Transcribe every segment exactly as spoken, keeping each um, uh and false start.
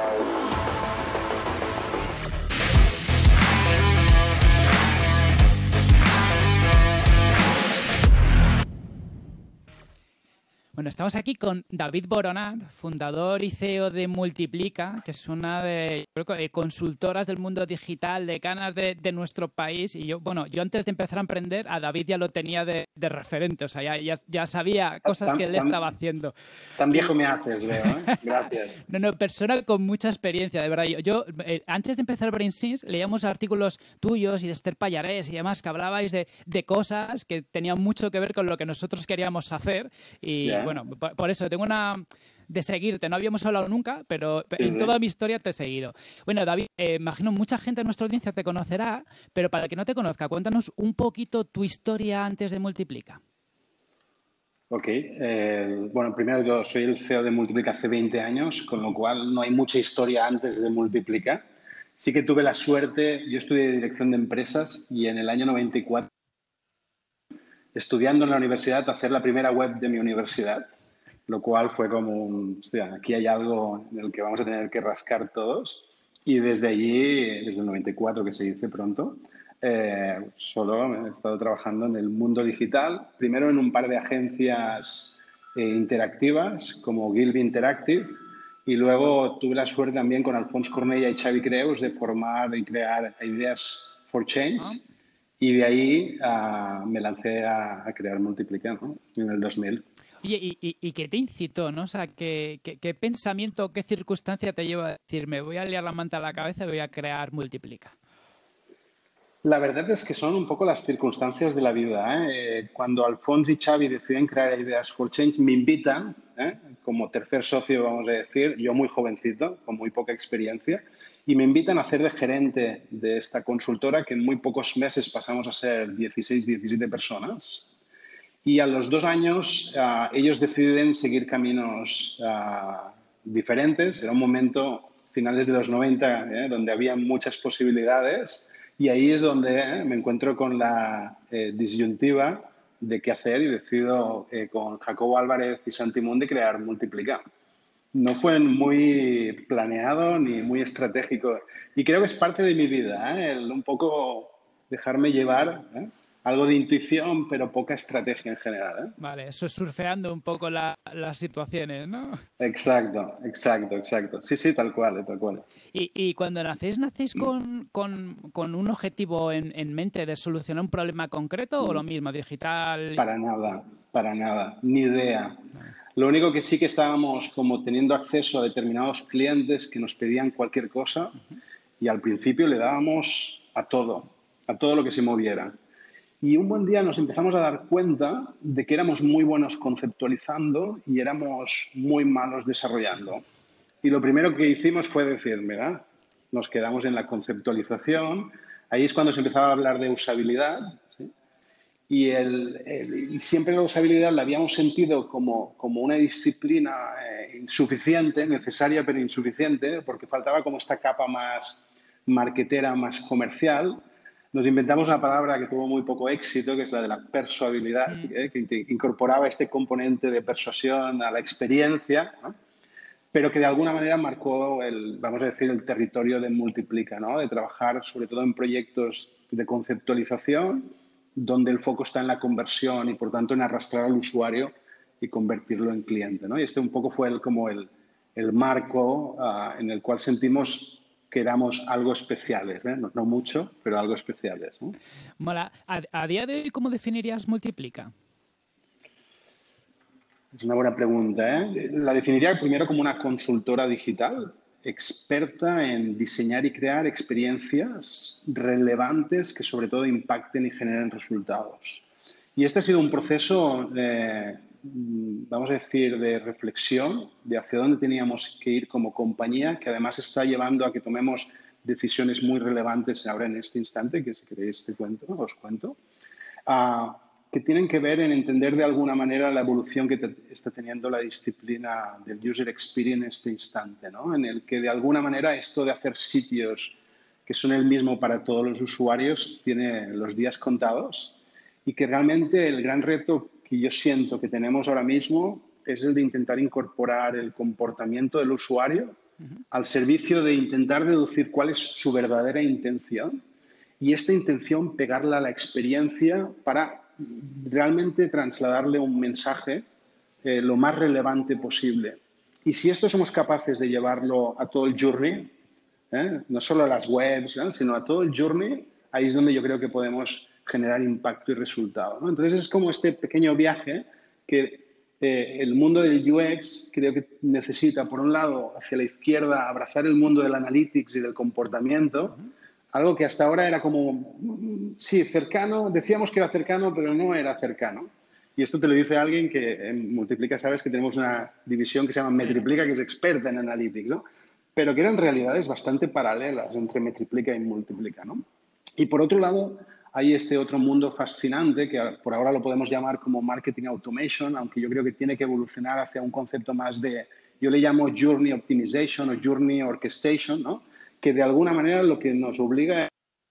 Bueno, estamos aquí con David Boronat, fundador y C E O de Multiplica, que es una de creo que, consultoras del mundo digital, decanas de, de nuestro país. Y yo, bueno, yo antes de empezar a emprender, a David ya lo tenía de, de referente, o sea, ya, ya, ya sabía cosas tan, que él tan, estaba haciendo. Tan viejo y... me haces, veo, ¿eh? Gracias. no, no, persona con mucha experiencia, de verdad. Yo, yo eh, antes de empezar BrainSense, leíamos artículos tuyos y de Esther Pallarés y demás, que hablabais de, de cosas que tenían mucho que ver con lo que nosotros queríamos hacer. Y yeah. bueno, por, por eso tengo una... de seguirte. No habíamos hablado nunca, pero sí, en sí. toda mi historia te he seguido. Bueno, David, eh, imagino mucha gente de nuestra audiencia te conocerá, pero para el que no te conozca, cuéntanos un poquito tu historia antes de Multiplica. Ok. Eh, bueno, primero yo soy el C E O de Multiplica hace veinte años, con lo cual no hay mucha historia antes de Multiplica. Sí que tuve la suerte, yo estudié Dirección de Empresas y en el año noventa y cuatro, estudiando en la universidad, hacer la primera web de mi universidad, lo cual fue como un, hostia, aquí hay algo en el que vamos a tener que rascar todos. Y desde allí, desde el noventa y cuatro, que se dice pronto, eh, solo he estado trabajando en el mundo digital, primero en un par de agencias eh, interactivas, como Gilby Interactive, y luego tuve la suerte también con Alfonso Cornella y Xavi Creus de formar y crear Ideas for Change. ¿Ah? Y de ahí uh, me lancé a, a crear Multiplica, ¿no? En el dos mil. Oye, ¿y, y, y qué te incitó, no? O sea, ¿qué, qué, qué pensamiento, qué circunstancia te lleva a decir, me voy a liar la manta a la cabeza y voy a crear Multiplica? La verdad es que son un poco las circunstancias de la vida, ¿eh? Cuando Alfonso y Xavi deciden crear Ideas for Change, me invitan, ¿eh? Como tercer socio, vamos a decir, yo muy jovencito, con muy poca experiencia, y me invitan a hacer de gerente de esta consultora, que en muy pocos meses pasamos a ser dieciséis, diecisiete personas. Y a los dos años uh, ellos deciden seguir caminos uh, diferentes. Era un momento, finales de los noventa, ¿eh? Donde había muchas posibilidades. Y ahí es donde eh, me encuentro con la eh, disyuntiva de qué hacer y decido eh, con Jacobo Álvarez y Santi Mundi crear Multiplica. No fue muy planeado ni muy estratégico. Y creo que es parte de mi vida, ¿eh? El un poco dejarme llevar, ¿eh? Algo de intuición, pero poca estrategia en general, ¿eh? Vale, eso es surfeando un poco la, las situaciones, ¿no? Exacto, exacto, exacto. Sí, sí, tal cual, tal cual. Y, y cuando nacéis, ¿nacéis con, con, con un objetivo en, en mente de solucionar un problema concreto o lo mismo, digital? Para nada, para nada, ni idea. Lo único que sí que estábamos como teniendo acceso a determinados clientes que nos pedían cualquier cosa y al principio le dábamos a todo, a todo lo que se moviera. Y un buen día nos empezamos a dar cuenta de que éramos muy buenos conceptualizando y éramos muy malos desarrollando. Y lo primero que hicimos fue decir, mira, nos quedamos en la conceptualización. Ahí es cuando se empezaba a hablar de usabilidad, ¿sí? Y, el, el, y siempre la usabilidad la habíamos sentido como, como una disciplina eh, insuficiente, necesaria pero insuficiente, porque faltaba como esta capa más marketera, más comercial. Nos inventamos una palabra que tuvo muy poco éxito, que es la de la persuabilidad, mm. ¿eh? Que incorporaba este componente de persuasión a la experiencia, ¿no? Pero que de alguna manera marcó, el, vamos a decir, el territorio de Multiplica, ¿no? De trabajar sobre todo en proyectos de conceptualización, donde el foco está en la conversión y, por tanto, en arrastrar al usuario y convertirlo en cliente, ¿no? Y este un poco fue el, como el, el marco uh, en el cual sentimos que éramos algo especiales, ¿eh? No, no mucho, pero algo especiales, ¿no? Mola. ¿A, a día de hoy cómo definirías Multiplica? Es una buena pregunta, ¿eh? La definiría primero como una consultora digital, experta en diseñar y crear experiencias relevantes que sobre todo impacten y generen resultados. Y este ha sido un proceso, eh, vamos a decir, de reflexión de hacia dónde teníamos que ir como compañía, que además está llevando a que tomemos decisiones muy relevantes ahora en este instante, que si queréis te cuento, os cuento, uh, que tienen que ver en entender de alguna manera la evolución que te, está teniendo la disciplina del user experience en este instante, ¿no? En el que de alguna manera esto de hacer sitios que son el mismo para todos los usuarios tiene los días contados y que realmente el gran reto que yo siento que tenemos ahora mismo es el de intentar incorporar el comportamiento del usuario al servicio de intentar deducir cuál es su verdadera intención y esta intención pegarla a la experiencia para realmente trasladarle un mensaje eh, lo más relevante posible. Y si esto somos capaces de llevarlo a todo el journey, ¿eh? No solo a las webs, ¿no? sino a todo el journey, ahí es donde yo creo que podemos generar impacto y resultado, ¿no? Entonces es como este pequeño viaje que eh, el mundo del U X creo que necesita, por un lado, hacia la izquierda, abrazar el mundo del analytics y del comportamiento, uh-huh. algo que hasta ahora era como, sí, cercano, decíamos que era cercano, pero no era cercano. Y esto te lo dice alguien que en Multiplica, sabes que tenemos una división que se llama Metriplica, que es experta en analytics, ¿no? Pero que eran realidades bastante paralelas entre Metriplica y Multiplica, ¿no? Y por otro lado, hay este otro mundo fascinante que por ahora lo podemos llamar como Marketing Automation, aunque yo creo que tiene que evolucionar hacia un concepto más de, yo le llamo Journey Optimization o Journey Orchestration, ¿no? Que de alguna manera lo que nos obliga es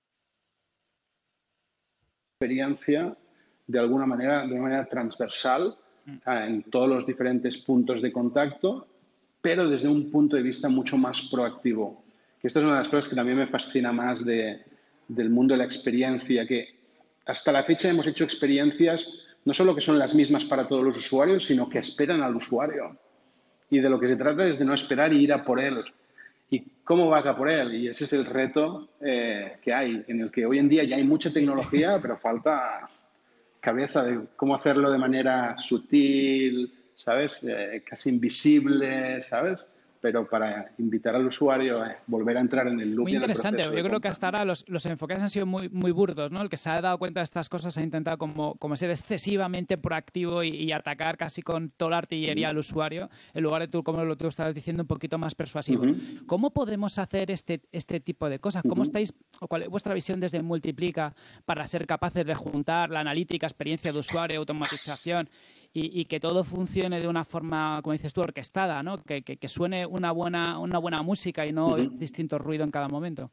experiencia de alguna manera, de una manera transversal en todos los diferentes puntos de contacto, pero desde un punto de vista mucho más proactivo. Que esta es una de las cosas que también me fascina más de, del mundo de la experiencia, que hasta la fecha hemos hecho experiencias no solo que son las mismas para todos los usuarios, sino que esperan al usuario. Y de lo que se trata es de no esperar y ir a por él. ¿Y cómo vas a por él? Y ese es el reto eh, que hay, en el que hoy en día ya hay mucha tecnología, pero falta cabeza de cómo hacerlo de manera sutil, ¿sabes? Eh, casi invisible, ¿sabes? Pero para invitar al usuario a volver a entrar en el loop. Muy interesante. Yo creo que hasta ahora los, los enfoques han sido muy, muy burdos, ¿no? El que se ha dado cuenta de estas cosas ha intentado como, como ser excesivamente proactivo y, y atacar casi con toda la artillería uh-huh. al usuario, en lugar de tú, como lo tú estabas diciendo, un poquito más persuasivo. Uh-huh. ¿Cómo podemos hacer este, este tipo de cosas? ¿Cómo uh-huh. estáis, o cuál es vuestra visión desde Multiplica para ser capaces de juntar la analítica, experiencia de usuario, automatización Y, y que todo funcione de una forma, como dices tú, orquestada, ¿no? Que, que, que suene una buena, una buena música y no uh-huh. distinto ruido en cada momento?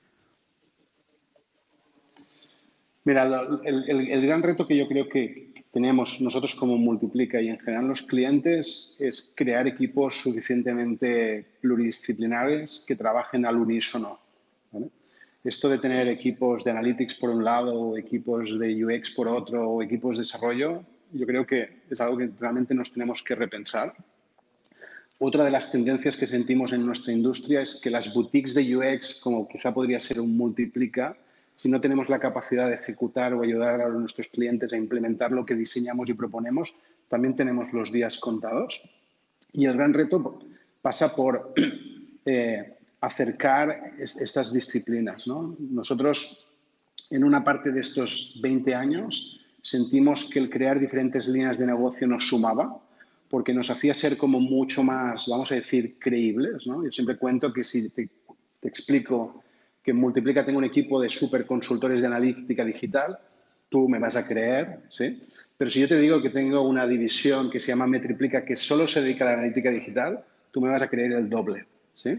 Mira, el, el, el gran reto que yo creo que tenemos nosotros como Multiplica y en general los clientes es crear equipos suficientemente pluridisciplinares que trabajen al unísono, ¿vale? Esto de tener equipos de analytics por un lado, equipos de U X por otro, o equipos de desarrollo, yo creo que es algo que realmente nos tenemos que repensar. Otra de las tendencias que sentimos en nuestra industria es que las boutiques de U X, como quizá podría ser un Multiplica, si no tenemos la capacidad de ejecutar o ayudar a nuestros clientes a implementar lo que diseñamos y proponemos, también tenemos los días contados. Y el gran reto pasa por eh, acercar es, estas disciplinas, ¿no? Nosotros, en una parte de estos veinte años, sentimos que el crear diferentes líneas de negocio nos sumaba, porque nos hacía ser como mucho más, vamos a decir, creíbles, ¿no? Yo siempre cuento que si te, te explico que en Multiplica tengo un equipo de superconsultores de analítica digital, tú me vas a creer, ¿sí? Pero si yo te digo que tengo una división que se llama Metriplica que solo se dedica a la analítica digital, tú me vas a creer el doble, ¿sí?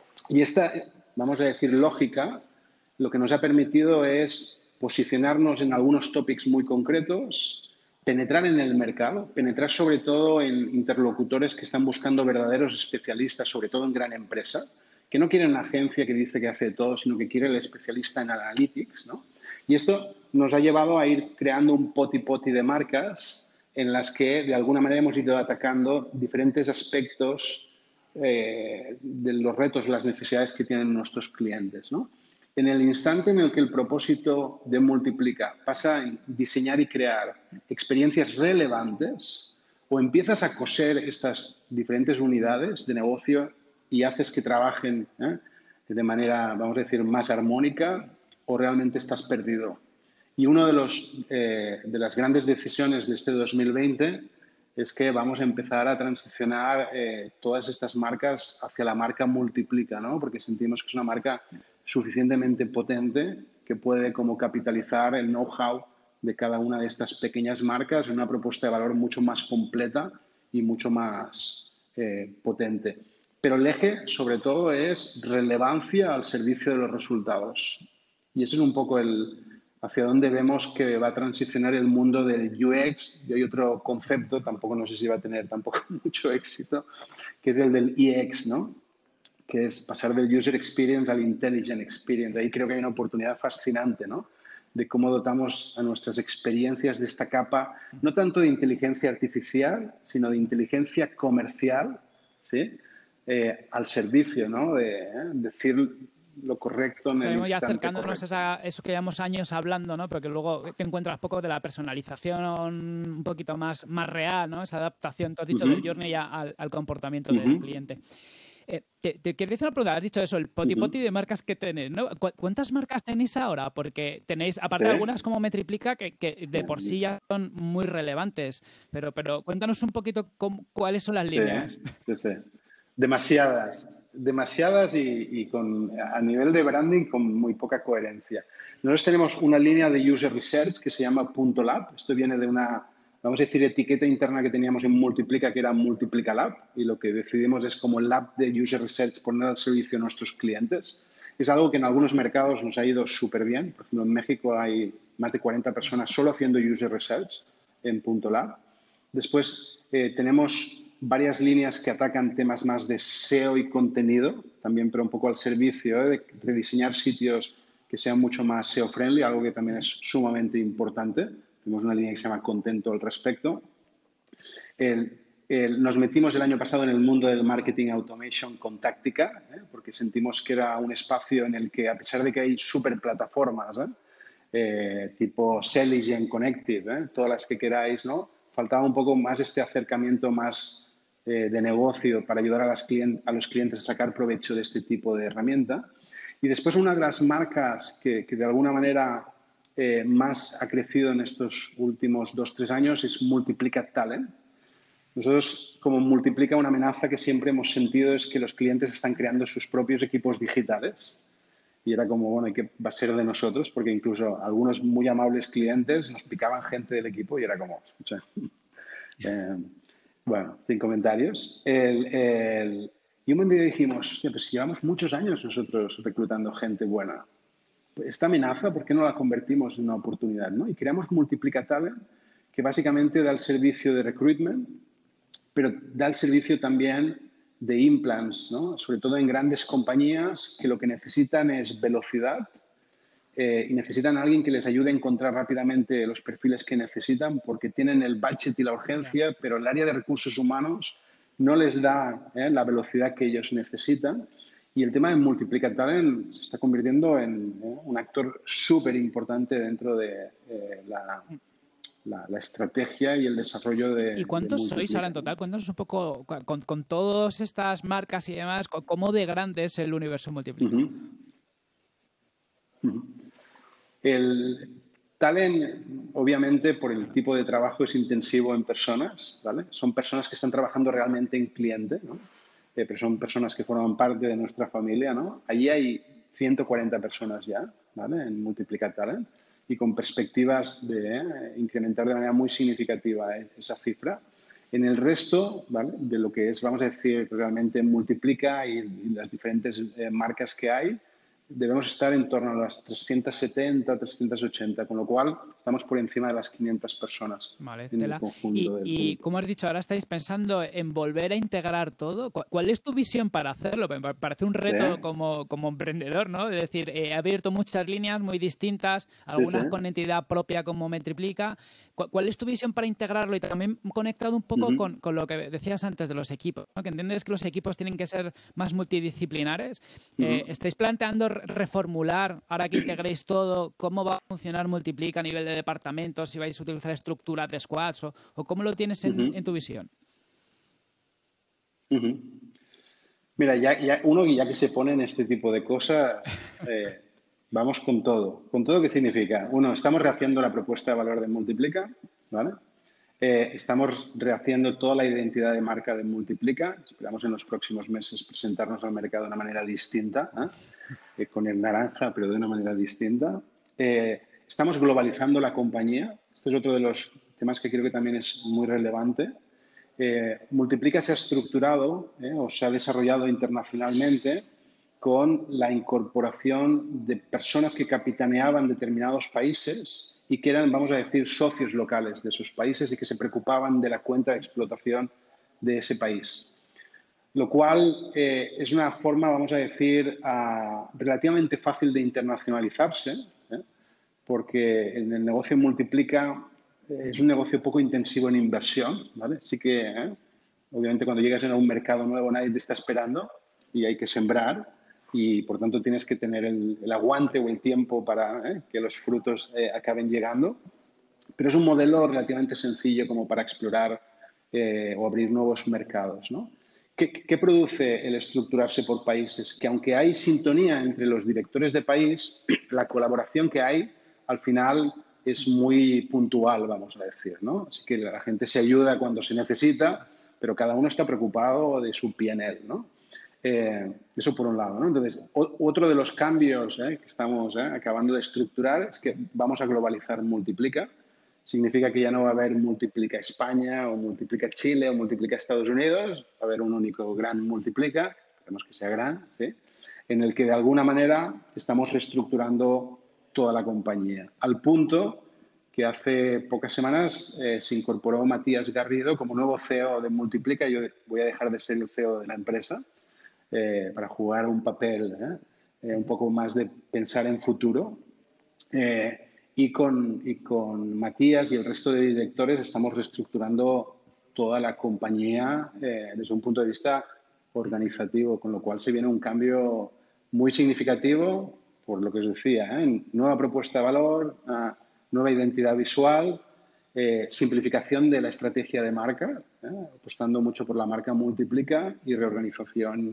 Y esta, vamos a decir, lógica, lo que nos ha permitido es posicionarnos en algunos topics muy concretos, penetrar en el mercado, penetrar sobre todo en interlocutores que están buscando verdaderos especialistas, sobre todo en gran empresa, que no quieren una agencia que dice que hace todo, sino que quiere el especialista en analytics, ¿no? Y esto nos ha llevado a ir creando un poti-poti de marcas en las que, de alguna manera, hemos ido atacando diferentes aspectos eh, de los retos, las necesidades que tienen nuestros clientes, ¿no? En el instante en el que el propósito de Multiplica pasa en diseñar y crear experiencias relevantes, o empiezas a coser estas diferentes unidades de negocio y haces que trabajen ¿eh? de manera, vamos a decir, más armónica, o realmente estás perdido. Y una de, los, eh, de las grandes decisiones de este dos mil veinte es que vamos a empezar a transicionar eh, todas estas marcas hacia la marca Multiplica, ¿no? Porque sentimos que es una marca suficientemente potente que puede como capitalizar el know-how de cada una de estas pequeñas marcas en una propuesta de valor mucho más completa y mucho más eh, potente. Pero el eje, sobre todo, es relevancia al servicio de los resultados. Y ese es un poco el hacia dónde vemos que va a transicionar el mundo del U X. Y hay otro concepto, tampoco no sé si va a tener tampoco mucho éxito, que es el del E X, ¿no? que es pasar del user experience al intelligent experience. Ahí creo que hay una oportunidad fascinante, ¿no? De cómo dotamos a nuestras experiencias de esta capa, no tanto de inteligencia artificial, sino de inteligencia comercial, ¿sí? Eh, al servicio, ¿no? De eh, decir lo correcto en el Estaremos ya instante acercándonos correcto. a eso que llevamos años hablando, ¿no? Porque luego te encuentras poco de la personalización un poquito más, más real, ¿no? Esa adaptación, tú has dicho, Uh-huh. del journey al, al comportamiento Uh-huh. del cliente. Eh, te, te quería hacer una pregunta. Has dicho eso, el poti poti de marcas que tenéis, ¿no? ¿Cu ¿Cuántas marcas tenéis ahora? Porque tenéis, aparte Sí. de algunas como Metriplica, que, que de por sí ya son muy relevantes. Pero, pero cuéntanos un poquito cómo, cuáles son las Sí, líneas. sí, sí. Demasiadas, demasiadas y, y con, a nivel de branding con muy poca coherencia. Nosotros tenemos una línea de user research que se llama Punto Lab. Esto viene de una, vamos a decir, etiqueta interna que teníamos en Multiplica, que era Multiplica Lab, y lo que decidimos es como lab de user research poner al servicio a nuestros clientes. Es algo que en algunos mercados nos ha ido súper bien. Por ejemplo, en México hay más de cuarenta personas solo haciendo user research en Punto Lab. Después eh, tenemos varias líneas que atacan temas más de S E O y contenido, también pero un poco al servicio, ¿eh? de, de diseñar sitios que sean mucho más S E O-friendly, algo que también es sumamente importante. Tenemos una línea que se llama Contento al respecto. El, el, nos metimos el año pasado en el mundo del marketing automation con Táctica, ¿eh? porque sentimos que era un espacio en el que, a pesar de que hay súper plataformas, ¿eh? Eh, tipo Selligent, Connective, ¿eh? todas las que queráis, ¿no? Faltaba un poco más este acercamiento más eh, de negocio para ayudar a, las client a los clientes a sacar provecho de este tipo de herramienta. Y después una de las marcas que, que de alguna manera eh, más ha crecido en estos últimos dos, tres años es Multiplica Talent. Nosotros, como Multiplica, una amenaza que siempre hemos sentido es que los clientes están creando sus propios equipos digitales. Y era como, bueno, ¿qué va a ser de nosotros? Porque incluso algunos muy amables clientes nos picaban gente del equipo y era como, o sea, eh, bueno, sin comentarios. El, el, y un buen día dijimos, hostia, pues llevamos muchos años nosotros reclutando gente buena. Esta amenaza, ¿por qué no la convertimos en una oportunidad? ¿No? Y creamos Multiplica Talent, que básicamente da el servicio de recruitment, pero da el servicio también de implants, ¿no? Sobre todo en grandes compañías que lo que necesitan es velocidad eh, y necesitan a alguien que les ayude a encontrar rápidamente los perfiles que necesitan porque tienen el budget y la urgencia, pero el área de recursos humanos no les da eh, la velocidad que ellos necesitan. Y el tema de Multiplica Talent se está convirtiendo en eh, un actor súper importante dentro de eh, la... La, la estrategia y el desarrollo de ¿Y cuántos de sois ahora en total? Cuéntanos un poco, con, con todas estas marcas y demás, ¿cómo de grande es el universo Multiplica? Uh-huh. Uh-huh. El talent, obviamente, por el tipo de trabajo es intensivo en personas, ¿vale? Son personas que están trabajando realmente en cliente, ¿no? Eh, pero son personas que forman parte de nuestra familia, ¿no? Allí hay ciento cuarenta personas ya, ¿vale? En Multiplica Talent y con perspectivas de eh, incrementar de manera muy significativa eh, esa cifra. En el resto, ¿vale? De lo que es, vamos a decir, realmente Multiplica y, y las diferentes eh, marcas que hay, debemos estar en torno a las trescientas setenta, trescientas ochenta, con lo cual estamos por encima de las quinientas personas vale, en tela. el conjunto Y, del y público. como has dicho, ahora estáis pensando en volver a integrar todo. ¿Cuál es tu visión para hacerlo? Me parece un reto Sí, como, como emprendedor, ¿no? Es decir, eh, he abierto muchas líneas muy distintas, sí, sí. algunas con entidad propia como Metriplica. ¿Cuál es tu visión para integrarlo? Y también conectado un poco Uh-huh. con, con lo que decías antes de los equipos, ¿no? Que entiendes que los equipos tienen que ser más multidisciplinares. Uh-huh. Eh, ¿Estáis planteando reformular, ahora que integréis todo, cómo va a funcionar Multiplica a nivel de departamentos, si vais a utilizar estructuras de squads o, o cómo lo tienes en, Uh-huh. en tu visión? Uh-huh. Mira, ya, ya uno ya que se pone en este tipo de cosas, eh, vamos con todo. ¿Con todo qué significa? Uno, estamos rehaciendo la propuesta de valor de Multiplica, ¿vale? Eh, estamos rehaciendo toda la identidad de marca de Multiplica. Esperamos en los próximos meses presentarnos al mercado de una manera distinta, ¿eh? Eh, con el naranja, pero de una manera distinta. Eh, estamos globalizando la compañía. Este es otro de los temas que creo que también es muy relevante. Eh, Multiplica se ha estructurado eh, o se ha desarrollado internacionalmente con la incorporación de personas que capitaneaban determinados países y que eran, vamos a decir, socios locales de esos países y que se preocupaban de la cuenta de explotación de ese país. lo cual eh, es una forma, vamos a decir, uh, relativamente fácil de internacionalizarse, ¿eh? Porque en el negocio Multiplica eh, es un negocio poco intensivo en inversión, ¿vale? Así que, ¿eh? obviamente, cuando llegas a un mercado nuevo nadie te está esperando y hay que sembrar y, por tanto, tienes que tener el, el aguante o el tiempo para ¿eh? que los frutos eh, acaben llegando. Pero es un modelo relativamente sencillo como para explorar eh, o abrir nuevos mercados, ¿no? ¿Qué, ¿Qué produce el estructurarse por países? Que aunque hay sintonía entre los directores de país, la colaboración que hay al final es muy puntual, vamos a decir, ¿no? Así que la gente se ayuda cuando se necesita, pero cada uno está preocupado de su P and L, ¿no? Eh, eso por un lado, ¿no? Entonces, o, otro de los cambios eh, que estamos eh, acabando de estructurar es que vamos a globalizar Multiplica. Significa que ya no va a haber Multiplica España o Multiplica Chile o Multiplica Estados Unidos, va a haber un único gran Multiplica, esperemos que sea gran, ¿sí? En el que de alguna manera estamos reestructurando toda la compañía, al punto que hace pocas semanas eh, se incorporó Matías Garrido como nuevo C E O de Multiplica. Yo voy a dejar de ser el C E O de la empresa eh, para jugar un papel ¿eh? Eh, un poco más de pensar en futuro. Eh, y, con, y con Matías y el resto de directores estamos reestructurando toda la compañía eh, desde un punto de vista organizativo, con lo cual se viene un cambio muy significativo, por lo que os decía, ¿eh? Nueva propuesta de valor, uh, nueva identidad visual, eh, simplificación de la estrategia de marca, ¿eh? apostando mucho por la marca Multiplica y reorganización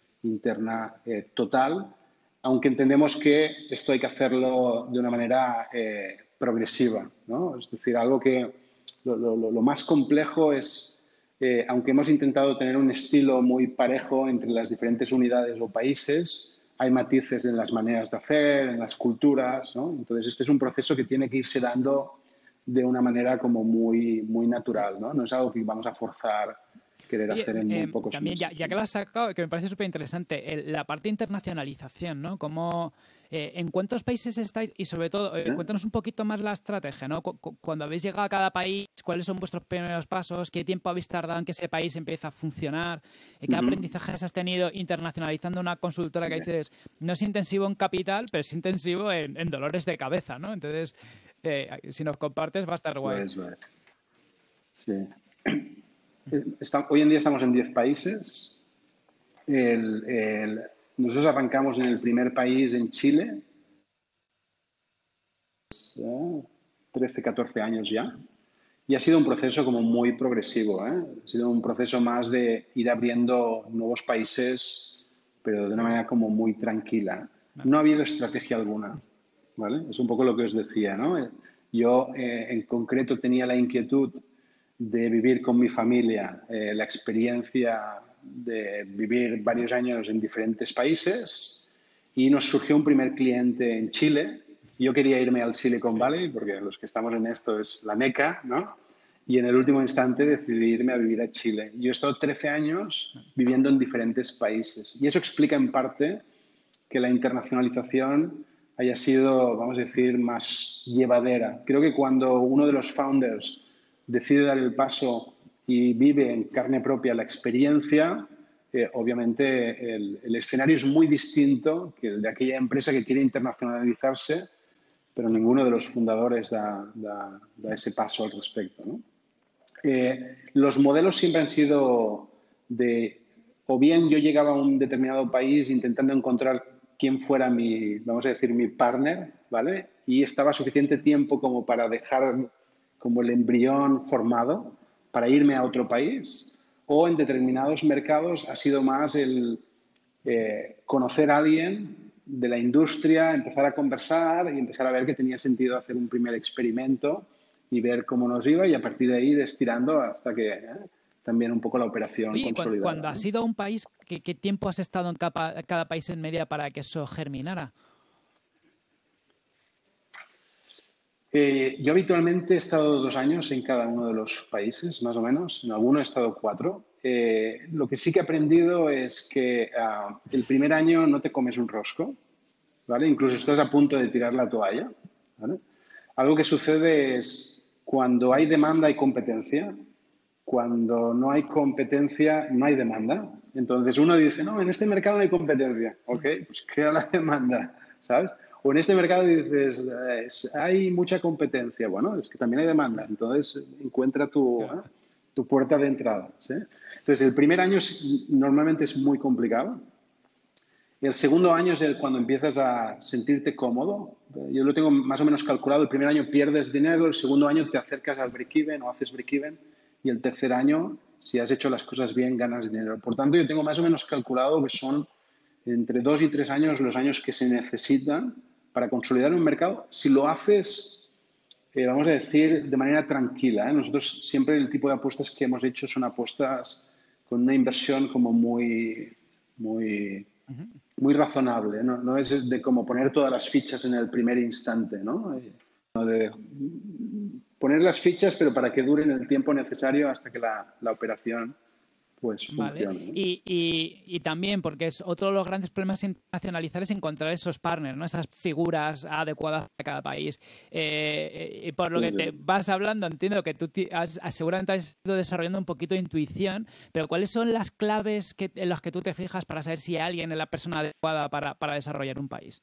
interna eh, total, aunque entendemos que esto hay que hacerlo de una manera eh, progresiva, ¿no? Es decir, algo que lo, lo, lo más complejo es, eh, aunque hemos intentado tener un estilo muy parejo entre las diferentes unidades o países, hay matices en las maneras de hacer, en las culturas, ¿no? Entonces, este es un proceso que tiene que irse dando de una manera como muy, muy natural, ¿no? No es algo que vamos a forzar querer Oye, hacer en eh, muy pocos también, meses. ya, ya que lo has sacado, que me parece súper interesante, la parte de internacionalización, ¿no? Cómo, eh, ¿en cuántos países estáis? Y sobre todo, ¿Sí? eh, cuéntanos un poquito más la estrategia, ¿no? Cu cu cuando habéis llegado a cada país, ¿cuáles son vuestros primeros pasos? ¿Qué tiempo habéis tardado en que ese país empiece a funcionar? ¿Qué Uh-huh. aprendizajes has tenido internacionalizando una consultora que dices, no es intensivo en capital, pero es intensivo en, en dolores de cabeza, ¿no? Entonces, eh, si nos compartes va a estar guay. Pues, pues, sí. Está, hoy en día estamos en diez países. El, el, nosotros arrancamos en el primer país, en Chile, ¿eh? trece, catorce años ya. Y ha sido un proceso como muy progresivo, ¿eh? Ha sido un proceso más de ir abriendo nuevos países, pero de una manera como muy tranquila. No ha habido estrategia alguna, ¿vale? Es un poco lo que os decía, ¿no? Yo eh, en concreto tenía la inquietud de vivir con mi familia, eh, la experiencia de vivir varios años en diferentes países y nos surgió un primer cliente en Chile. Yo quería irme al Silicon Valley porque los que estamos en esto es la meca, ¿no? Y en el último instante decidí irme a vivir a Chile. Yo he estado trece años viviendo en diferentes países y eso explica en parte que la internacionalización haya sido, vamos a decir, más llevadera. Creo que cuando uno de los founders decide dar el paso y vive en carne propia la experiencia, eh, obviamente el, el escenario es muy distinto que el de aquella empresa que quiere internacionalizarse, pero ninguno de los fundadores da, da, da ese paso al respecto, ¿no? Eh, los modelos siempre han sido de, o bien yo llegaba a un determinado país intentando encontrar quién fuera mi, vamos a decir, mi partner, ¿vale? Y estaba suficiente tiempo como para dejar como el embrión formado para irme a otro país, o en determinados mercados ha sido más el eh, conocer a alguien de la industria, empezar a conversar y empezar a ver que tenía sentido hacer un primer experimento y ver cómo nos iba y a partir de ahí ir estirando hasta que eh, también un poco la operación Oye, consolidada. cuando ¿no? has ido a un país, ¿qué, qué tiempo has estado en cada, cada país en media para que eso germinara? Eh, yo habitualmente he estado dos años en cada uno de los países, más o menos. En alguno he estado cuatro. Eh, lo que sí que he aprendido es que uh, el primer año no te comes un rosco, ¿vale? Incluso estás a punto de tirar la toalla, ¿vale? Algo que sucede es cuando hay demanda y competencia, cuando no hay competencia, no hay demanda. Entonces uno dice, no, en este mercado no hay competencia. Ok, pues crea la demanda, ¿sabes? O en este mercado dices, eh, hay mucha competencia. Bueno, es que también hay demanda. Entonces encuentra tu, Claro. ¿eh? tu puerta de entrada, ¿sí? Entonces el primer año es, normalmente es muy complicado. El segundo año es el, cuando empiezas a sentirte cómodo. Yo lo tengo más o menos calculado. El primer año pierdes dinero, el segundo año te acercas al break-even o haces break-even y el tercer año, si has hecho las cosas bien, ganas dinero. Por tanto, yo tengo más o menos calculado que son entre dos y tres años los años que se necesitan para consolidar un mercado. Si lo haces, eh, vamos a decir, de manera tranquila, ¿eh? Nosotros siempre el tipo de apuestas que hemos hecho son apuestas con una inversión como muy, muy muy razonable, ¿no? No es de como poner todas las fichas en el primer instante, ¿no? No de poner las fichas, pero para que duren el tiempo necesario hasta que la, la operación pues Vale. funcione, ¿no? Y, y, y también, porque es otro de los grandes problemas internacionalizar es encontrar esos partners, ¿no? Esas figuras adecuadas a cada país. Eh, y por lo Sí, que sí. te vas hablando, entiendo que tú has, seguramente has ido desarrollando un poquito de intuición, pero ¿cuáles son las claves que, en las que tú te fijas para saber si alguien es la persona adecuada para, para desarrollar un país?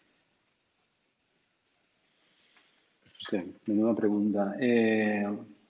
Sí, menuda pregunta. Eh,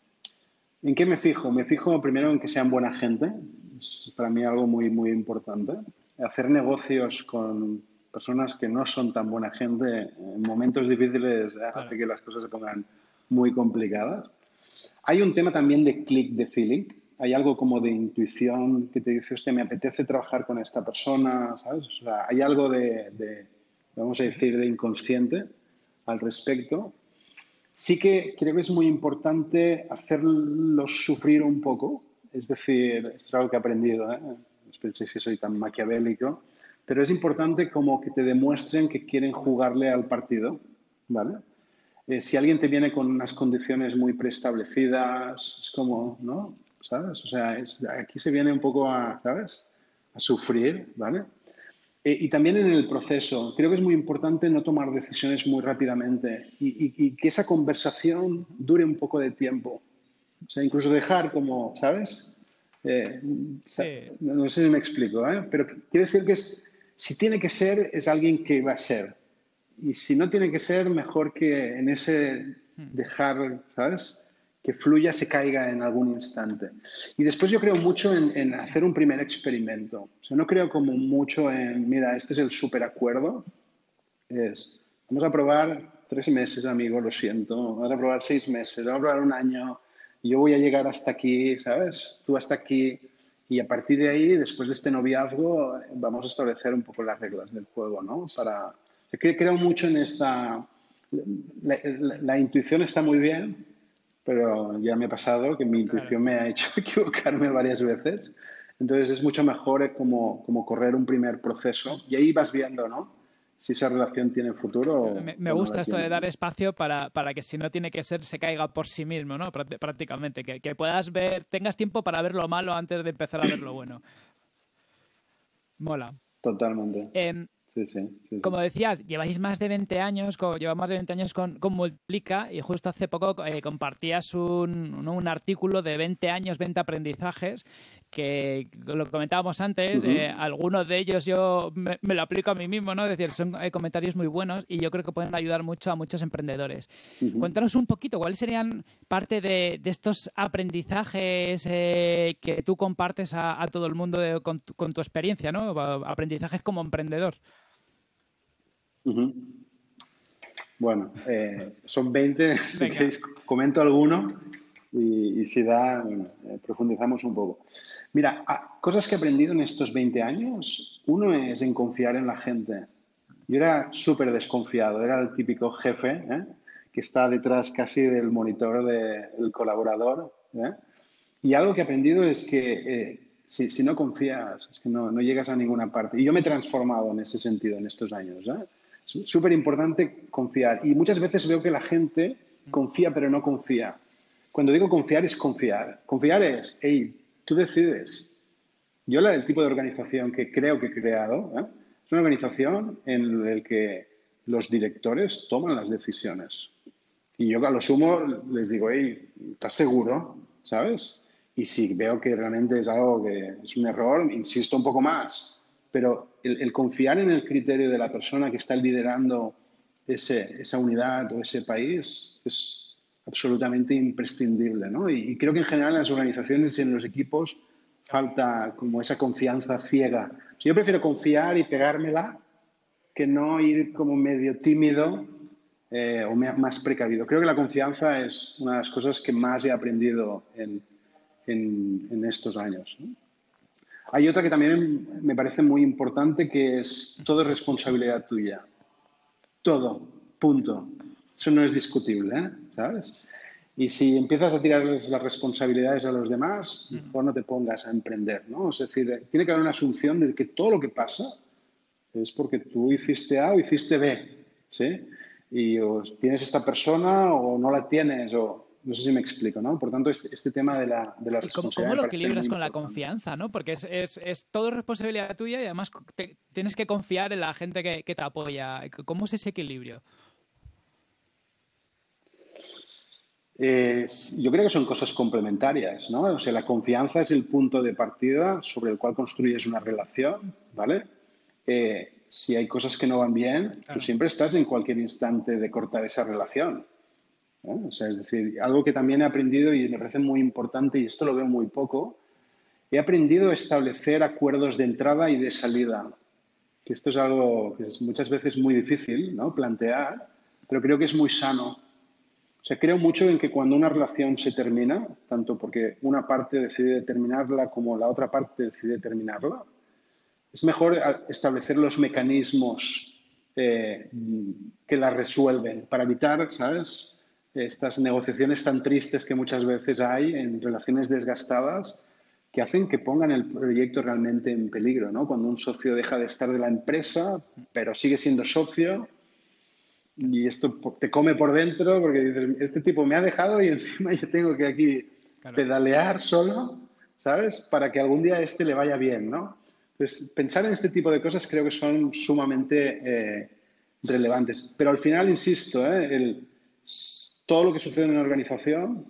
¿En qué me fijo? Me fijo primero en que sean buena gente. Es para mí algo muy, muy importante. Hacer negocios con personas que no son tan buena gente en momentos difíciles Claro. hace que las cosas se pongan muy complicadas. Hay un tema también de click, de feeling. Hay algo como de intuición que te dice, hostia, me apetece trabajar con esta persona, ¿sabes? O sea, hay algo de, de vamos a decir, de inconsciente al respecto. Sí que creo que es muy importante hacerlos sufrir un poco. Es decir, esto es algo que he aprendido, ¿eh? No os penséis que soy tan maquiavélico, pero es importante como que te demuestren que quieren jugarle al partido, ¿vale? Eh, si alguien te viene con unas condiciones muy preestablecidas, es como, ¿no? ¿Sabes? O sea, es, aquí se viene un poco a, ¿sabes? A sufrir, ¿vale? Eh, y también en el proceso, creo que es muy importante no tomar decisiones muy rápidamente y, y, y que esa conversación dure un poco de tiempo. O sea, incluso dejar como, ¿sabes? Eh, Sí. no sé si me explico, ¿eh? Pero quiero decir que es, si tiene que ser, es alguien que va a ser. Y si no tiene que ser, mejor que en ese dejar, ¿sabes? Que fluya, se caiga en algún instante. Y después yo creo mucho en, en hacer un primer experimento. O sea, no creo como mucho en, mira, este es el superacuerdo. Es, vamos a probar tres meses, amigo, lo siento. Vamos a probar seis meses, vamos a probar un año. Y yo voy a llegar hasta aquí, ¿sabes? Tú hasta aquí. Y a partir de ahí, después de este noviazgo, vamos a establecer un poco las reglas del juego, ¿no? Para, creo mucho en esta... La, la, la intuición está muy bien, pero ya me ha pasado que mi Claro. intuición me ha hecho equivocarme varias veces. Entonces es mucho mejor como, como correr un primer proceso y ahí vas viendo, ¿no? Si esa relación tiene futuro Me, o, me o no gusta la esto de tiene, dar ¿no? espacio para, para que si no tiene que ser, se caiga por sí mismo, ¿no? Prá- Prácticamente. Que, que puedas ver, tengas tiempo para ver lo malo antes de empezar a ver lo bueno. Mola. Totalmente. Em, Sí, sí, sí, sí. Como decías, lleváis más de veinte años, con, llevas más de veinte años con, con Multiplica y justo hace poco eh, compartías un, ¿no? un artículo de veinte años, veinte aprendizajes, que lo comentábamos antes, eh, Uh-huh. algunos de ellos yo me, me, lo aplico a mí mismo, ¿no? Es decir, son eh, comentarios muy buenos y yo creo que pueden ayudar mucho a muchos emprendedores. Uh-huh. Cuéntanos un poquito, ¿cuáles serían parte de, de estos aprendizajes eh, que tú compartes a, a todo el mundo de, con, tu, con tu experiencia, ¿no? Aprendizajes como emprendedor. Uh-huh. Bueno, eh, son veinte, si Venga. queréis comento alguno y, y si da, eh, profundizamos un poco. Mira, a, cosas que he aprendido en estos veinte años, uno es en confiar en la gente. Yo era súper desconfiado, era el típico jefe, ¿eh? Que está detrás casi del monitor del colaborador, ¿eh? Y algo que he aprendido es que eh, si, si, no confías, es que no, no, llegas a ninguna parte. Y yo me he transformado en ese sentido en estos años, ¿eh? Es súper importante confiar. Y muchas veces veo que la gente confía pero no confía. Cuando digo confiar es confiar. Confiar es, hey, tú decides. Yo la, el tipo de organización que creo que he creado, ¿eh? Es una organización en la que los directores toman las decisiones. Y yo a lo sumo les digo, hey, ¿estás seguro? ¿Sabes? y si veo que realmente es algo que es un error, insisto un poco más. Pero el, el confiar en el criterio de la persona que está liderando ese, esa unidad o ese país es absolutamente imprescindible, ¿no? Y, y creo que en general en las organizaciones y en los equipos falta como esa confianza ciega. O sea, yo prefiero confiar y pegármela que no ir como medio tímido eh, o más precavido. Creo que la confianza es una de las cosas que más he aprendido en, en, en estos años, ¿no? Hay otra que también me parece muy importante, que es todo es responsabilidad tuya. Todo, punto. Eso no es discutible, ¿eh? ¿Sabes? Y si empiezas a tirarles las responsabilidades a los demás, mejor no te pongas a emprender, ¿no? Es decir, tiene que haber una asunción de que todo lo que pasa es porque tú hiciste A o hiciste B, ¿sí? Y o tienes esta persona o no la tienes, o no sé si me explico, ¿no? Por tanto, este, este tema de la, de la ¿Y cómo, responsabilidad cómo me lo parece equilibras muy con la importante. confianza, ¿no? Porque es, es, es todo responsabilidad tuya y además te, tienes que confiar en la gente que, que te apoya. ¿Cómo es ese equilibrio? Eh, yo creo que son cosas complementarias, ¿no? O sea, la confianza es el punto de partida sobre el cual construyes una relación, ¿vale? Eh, si hay cosas que no van bien, tú Claro. siempre estás en cualquier instante de cortar esa relación, ¿eh? O sea, es decir, algo que también he aprendido y me parece muy importante, y esto lo veo muy poco, he aprendido a establecer acuerdos de entrada y de salida, que esto es algo que es muchas veces muy difícil, ¿no? Plantear, pero creo que es muy sano. O sea, creo mucho en que cuando una relación se termina, tanto porque una parte decide terminarla como la otra parte decide terminarla, es mejor establecer los mecanismos eh, que la resuelven para evitar, ¿sabes?, estas negociaciones tan tristes que muchas veces hay en relaciones desgastadas que hacen que pongan el proyecto realmente en peligro, ¿no? Cuando un socio deja de estar de la empresa, pero sigue siendo socio, y esto te come por dentro porque dices, este tipo me ha dejado y encima yo tengo que aquí Claro. pedalear solo, ¿sabes? Para que algún día a este le vaya bien, ¿no? Pues pensar en este tipo de cosas creo que son sumamente eh, relevantes. Pero al final, insisto, ¿eh? El, todo lo que sucede en una organización,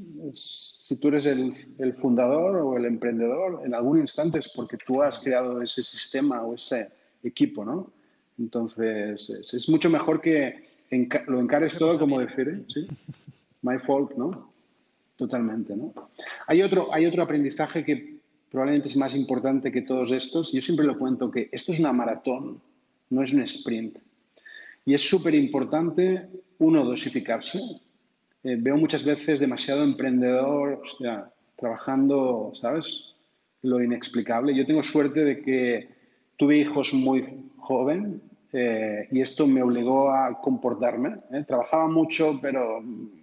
es, si tú eres el, el fundador o el emprendedor, en algún instante es porque tú has creado ese sistema o ese equipo, ¿no? Entonces, es, es mucho mejor que enca lo encares Fue todo cosa como mía. decir, ¿eh? ¿Sí? My fault, ¿no? Totalmente, ¿no? Hay otro, hay otro aprendizaje que probablemente es más importante que todos estos. Yo siempre lo cuento que esto es una maratón, no es un sprint. Y es súper importante, uno, dosificarse. Eh, veo muchas veces demasiado emprendedor, o sea, trabajando, ¿sabes?, lo inexplicable. Yo tengo suerte de que tuve hijos muy joven eh, y esto me obligó a comportarme, ¿eh? Trabajaba mucho, pero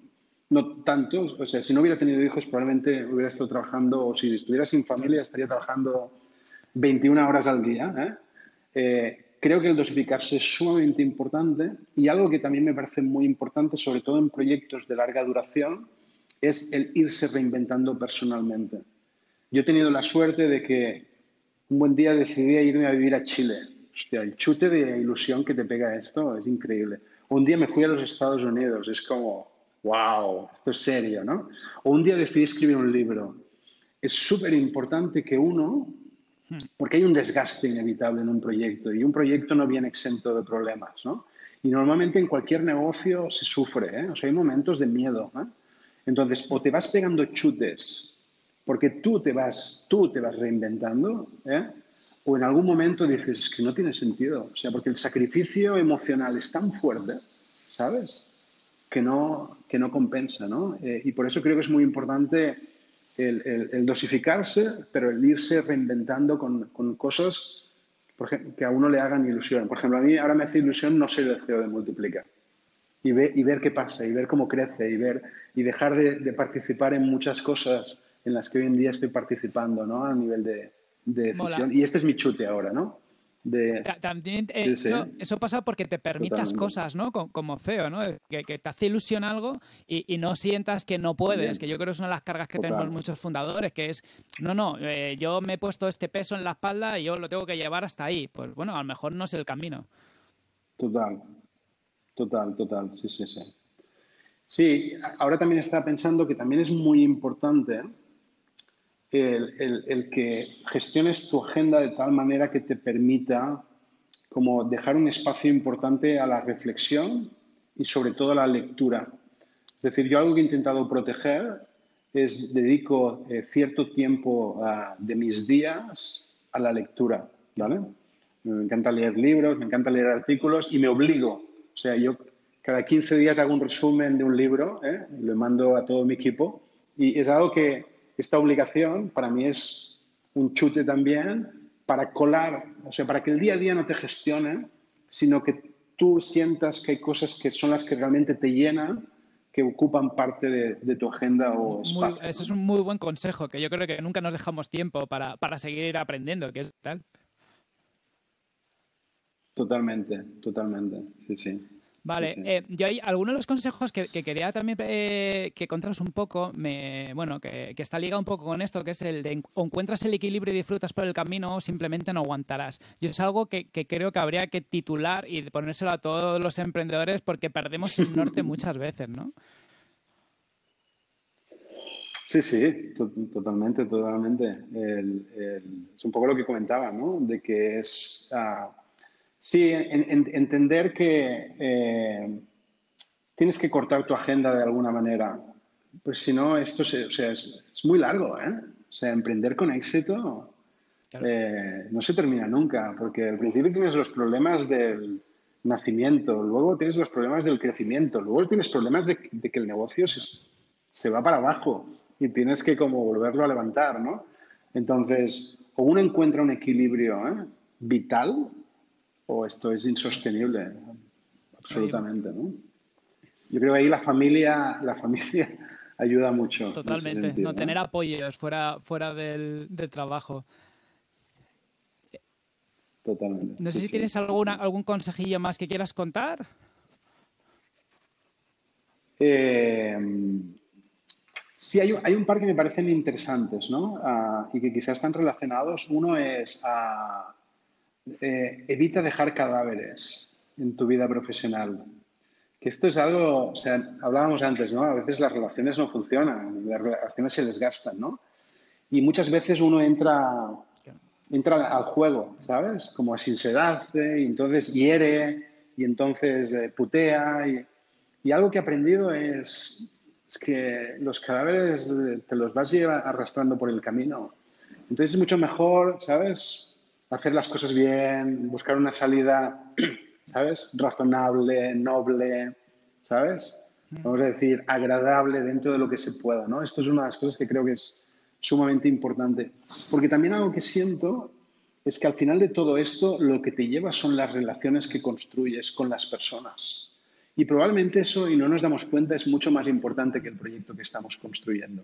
no tanto. O sea, si no hubiera tenido hijos, probablemente hubiera estado trabajando, o si estuviera sin Claro. familia, estaría trabajando veintiuna horas al día, ¿eh? Eh, creo que el dosificarse es sumamente importante, y algo que también me parece muy importante, sobre todo en proyectos de larga duración, es el irse reinventando personalmente. Yo he tenido la suerte de que un buen día decidí irme a vivir a Chile. Hostia, el chute de ilusión que te pega esto es increíble. Un día me fui a los Estados Unidos, es como, wow, esto es serio, ¿no? O un día decidí escribir un libro. Es súper importante que uno, porque hay un desgaste inevitable en un proyecto y un proyecto no viene exento de problemas, ¿no? Y normalmente en cualquier negocio se sufre, ¿eh? O sea, hay momentos de miedo, ¿eh? Entonces, o te vas pegando chutes porque tú te vas, tú te vas reinventando, ¿eh? O en algún momento dices, es que no tiene sentido. O sea, porque el sacrificio emocional es tan fuerte, ¿sabes?, que no, que no compensa, ¿no? Eh, y por eso creo que es muy importante el, el, el dosificarse, pero el irse reinventando con, con cosas, por ejemplo, que a uno le hagan ilusión. Por ejemplo, a mí ahora me hace ilusión no ser el C E O de Multiplica. Y ver, y ver qué pasa, y ver cómo crece, y, ver, y dejar de, de participar en muchas cosas en las que hoy en día estoy participando, ¿no?, a nivel de, de Mola. decisión. Y este es mi chute ahora, ¿no? De, También eh, sí, sí, eso, eso pasa porque te permitas totalmente. cosas, ¿no? Como C E O, ¿no? Que, que te hace ilusión algo y, y, no sientas que no puedes, Bien, que yo creo que es una de las cargas que tenemos total. muchos fundadores, que es, no, no, eh, yo me he puesto este peso en la espalda y yo lo tengo que llevar hasta ahí. Pues bueno, a lo mejor no es el camino. Total, total, total, sí, sí, sí. Sí, ahora también estaba pensando que también es muy importante el, el, el que gestiones tu agenda de tal manera que te permita como dejar un espacio importante a la reflexión y sobre todo a la lectura. Es decir, yo algo que he intentado proteger es dedico eh, cierto tiempo uh, de mis días a la lectura, ¿vale? Me encanta leer libros, me encanta leer artículos y me obligo. O sea, yo cada quince días hago un resumen de un libro, ¿eh? Lo mando a todo mi equipo y es algo que esta obligación para mí es un chute también para colar, o sea, para que el día a día no te gestione, sino que tú sientas que hay cosas que son las que realmente te llenan, que ocupan parte de, de tu agenda o Muy, espacio, ese es ¿no? un muy buen consejo, que yo creo que nunca nos dejamos tiempo para, para seguir aprendiendo, que es tal. Totalmente, totalmente, sí, sí, sí, Vale, sí. eh, yo hay algunos de los consejos que, que quería también eh, que contaras un poco, me, bueno, que, que está ligado un poco con esto, que es el de o encuentras el equilibrio y disfrutas por el camino o simplemente no aguantarás. Yo es algo que, que creo que habría que titular y ponérselo a todos los emprendedores porque perdemos el norte muchas veces, ¿no? Sí, sí, to- totalmente, totalmente. El- el- es un poco lo que comentaba, ¿no? De que es, ah, sí, en- en- entender que eh, tienes que cortar tu agenda de alguna manera. Pues si no, esto se- o sea, es, es muy largo, ¿eh? O sea, emprender con éxito Claro. eh, no se termina nunca, porque al principio tienes los problemas del nacimiento, luego tienes los problemas del crecimiento, luego tienes problemas de, de que el negocio se, se va para abajo y tienes que como volverlo a levantar, ¿no? Entonces, o uno encuentra un equilibrio ¿eh? vital o esto es insostenible, Ahí, absolutamente, ¿no? Yo creo que ahí la familia, la familia ayuda mucho en ese totalmente, no sentido, ¿eh? tener apoyos fuera, fuera del, del trabajo. Totalmente, No sé sí, si sí, tienes sí, alguna, sí. algún consejillo más que quieras contar. Eh, sí, hay, un- hay un par que me parecen interesantes, ¿no? Ah, y que quizás están relacionados. Uno es ah, eh, evita dejar cadáveres en tu vida profesional. Que esto es algo, o sea, hablábamos antes, ¿no? A veces las relaciones no funcionan, las relaciones se desgastan, ¿no? Y muchas veces uno entra, entra al juego, ¿sabes? Como a sincerarse, y entonces hiere, y entonces eh, putea. Y, y algo que he aprendido es, es que los cadáveres eh, te los vas lleva- arrastrando por el camino. Entonces es mucho mejor, ¿sabes? Hacer las cosas bien, buscar una salida, ¿sabes? Razonable, noble, ¿sabes? Vamos a decir, agradable dentro de lo que se pueda, ¿no? Esto es una de las cosas que creo que es sumamente importante. Porque también algo que siento es que al final de todo esto lo que te lleva son las relaciones que construyes con las personas. Y probablemente eso, y no nos damos cuenta, es mucho más importante que el proyecto que estamos construyendo.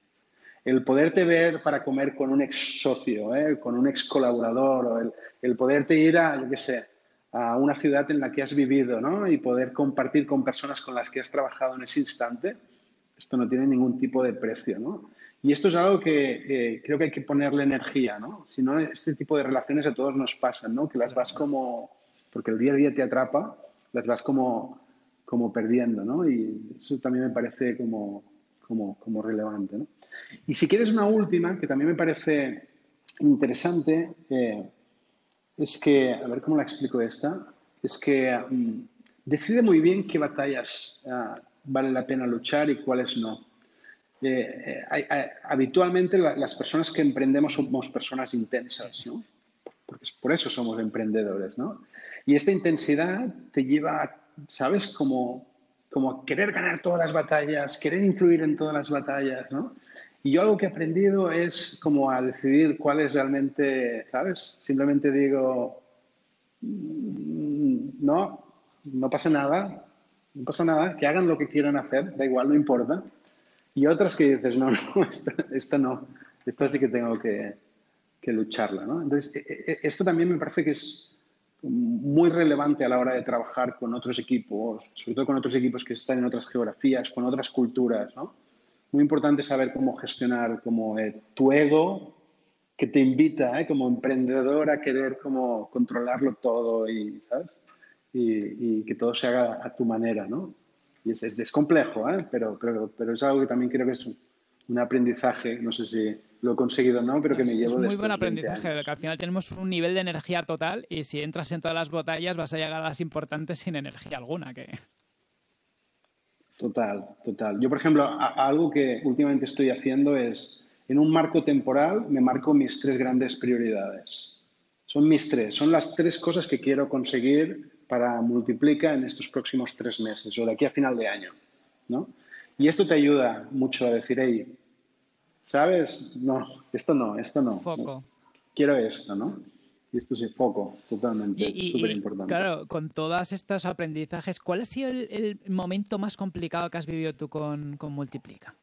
El poderte ver para comer con un ex socio, ¿eh? Con un ex colaborador, o el, el poderte ir a, yo qué sé, a una ciudad en la que has vivido, ¿no? Y poder compartir con personas con las que has trabajado en ese instante, esto no tiene ningún tipo de precio, ¿no? Y esto es algo que eh, creo que hay que ponerle energía, ¿no? Si no, este tipo de relaciones a todos nos pasan, ¿no? Que las vas Claro. como, porque el día a día te atrapa, las vas como, como perdiendo, ¿no? Y eso también me parece como, como, como relevante, ¿no? Y si quieres una última, que también me parece interesante, eh, es que, a ver cómo la explico esta, es que um, decide muy bien qué batallas uh, vale la pena luchar y cuáles no. Eh, eh, hay, hay, habitualmente la, las personas que emprendemos somos personas intensas, ¿no? Porque por eso somos emprendedores, ¿no? Y esta intensidad te lleva, ¿sabes? Como, como querer ganar todas las batallas, querer influir en todas las batallas, ¿no? Y yo algo que he aprendido es como a decidir cuál es realmente, ¿sabes? Simplemente digo, "Mm, no, no pasa nada, no pasa nada, que hagan lo que quieran hacer, da igual, no importa. Y otras que dices, no, no, esta, esta no, esta sí Claro. que tengo que, que lucharla, ¿no? Entonces, e, e, esto también me parece que es muy relevante a la hora de trabajar con otros equipos, sobre todo con otros equipos que están en otras geografías, con otras culturas, ¿no? Muy importante saber cómo gestionar como eh, tu ego que te invita ¿eh? Como emprendedor a querer como controlarlo todo y, ¿sabes? Y, y que todo se haga a tu manera, ¿no? Y es, es, es complejo, ¿eh? pero, pero, pero es algo que también creo que es un, un aprendizaje, no sé si lo he conseguido o no, pero que me Es, es llevo de muy buen estos veinte aprendizaje, años. que al final tenemos un nivel de energía total y si entras en todas las batallas vas a llegar a las importantes sin energía alguna. Que... Total, total. Yo, por ejemplo, a- algo que últimamente estoy haciendo es, en un marco temporal, me marco mis tres grandes prioridades. Son mis tres, son las tres cosas que quiero conseguir para Multiplica en estos próximos tres meses o de aquí a final de año, ¿no? Y esto te ayuda mucho a decir, hey, ¿sabes? No, esto no, esto no. Foco. Quiero esto, ¿no? Y esto es el foco, Y, totalmente, y- súper y, importante. claro, con todos estos aprendizajes, ¿cuál ha sido el, el momento más complicado que has vivido tú con, con Multiplica?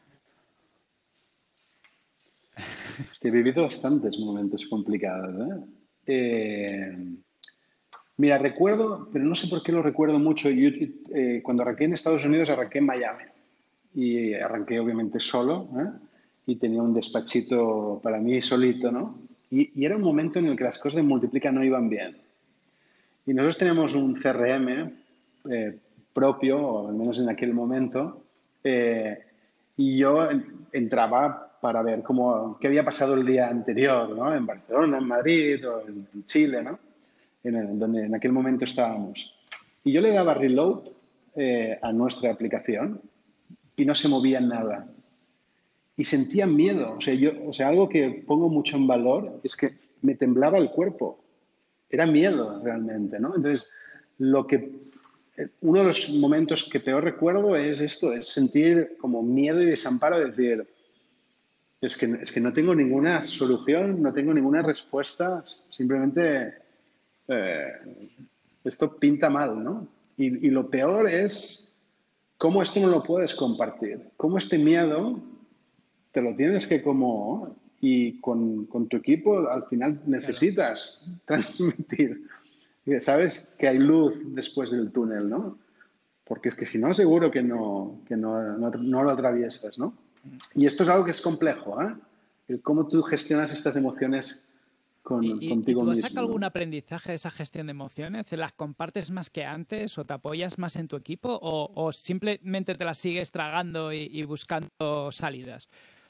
He vivido bastantes momentos complicados, ¿eh? Eh, Mira, recuerdo, pero no sé por qué lo recuerdo mucho. Yo, eh, cuando arranqué en Estados Unidos, arranqué en Miami. Y arranqué obviamente solo, ¿eh? Y tenía un despachito para mí solito, ¿no? Y, y era un momento en el que las cosas de Multiplica no iban bien. Y nosotros teníamos un C R M eh, propio, o al menos en aquel momento, eh, y yo entraba para ver cómo, qué había pasado el día anterior, ¿no? En Barcelona, en Madrid o en Chile, ¿no? En el- donde en aquel momento estábamos. Y yo le daba reload eh, a nuestra aplicación y no se movía nada. Y sentía miedo. O sea, yo, o sea, algo que pongo mucho en valor es que me temblaba el cuerpo. Era miedo realmente, ¿no? Entonces, lo que, uno de los momentos que peor recuerdo es esto, es sentir como miedo y desamparo, de decir, es que, es que no tengo ninguna solución, no tengo ninguna respuesta, simplemente eh, esto pinta mal, ¿no? Y, y lo peor es cómo esto no lo puedes compartir, cómo este miedo te lo tienes que como, y con, con tu equipo al final Claro. necesitas transmitir, sabes que hay luz después del túnel, ¿no? Porque es que si no, seguro que no, que no, no, no lo atraviesas, ¿no? Y esto es algo que es complejo, ¿eh? El cómo tú gestionas estas emociones ¿Y, con, y, y contigo tú has mismo, sacado algún ¿no? aprendizaje de esa gestión de emociones? ¿Las compartes más que antes o te apoyas más en tu equipo o, o simplemente te las sigues tragando y, y buscando salidas?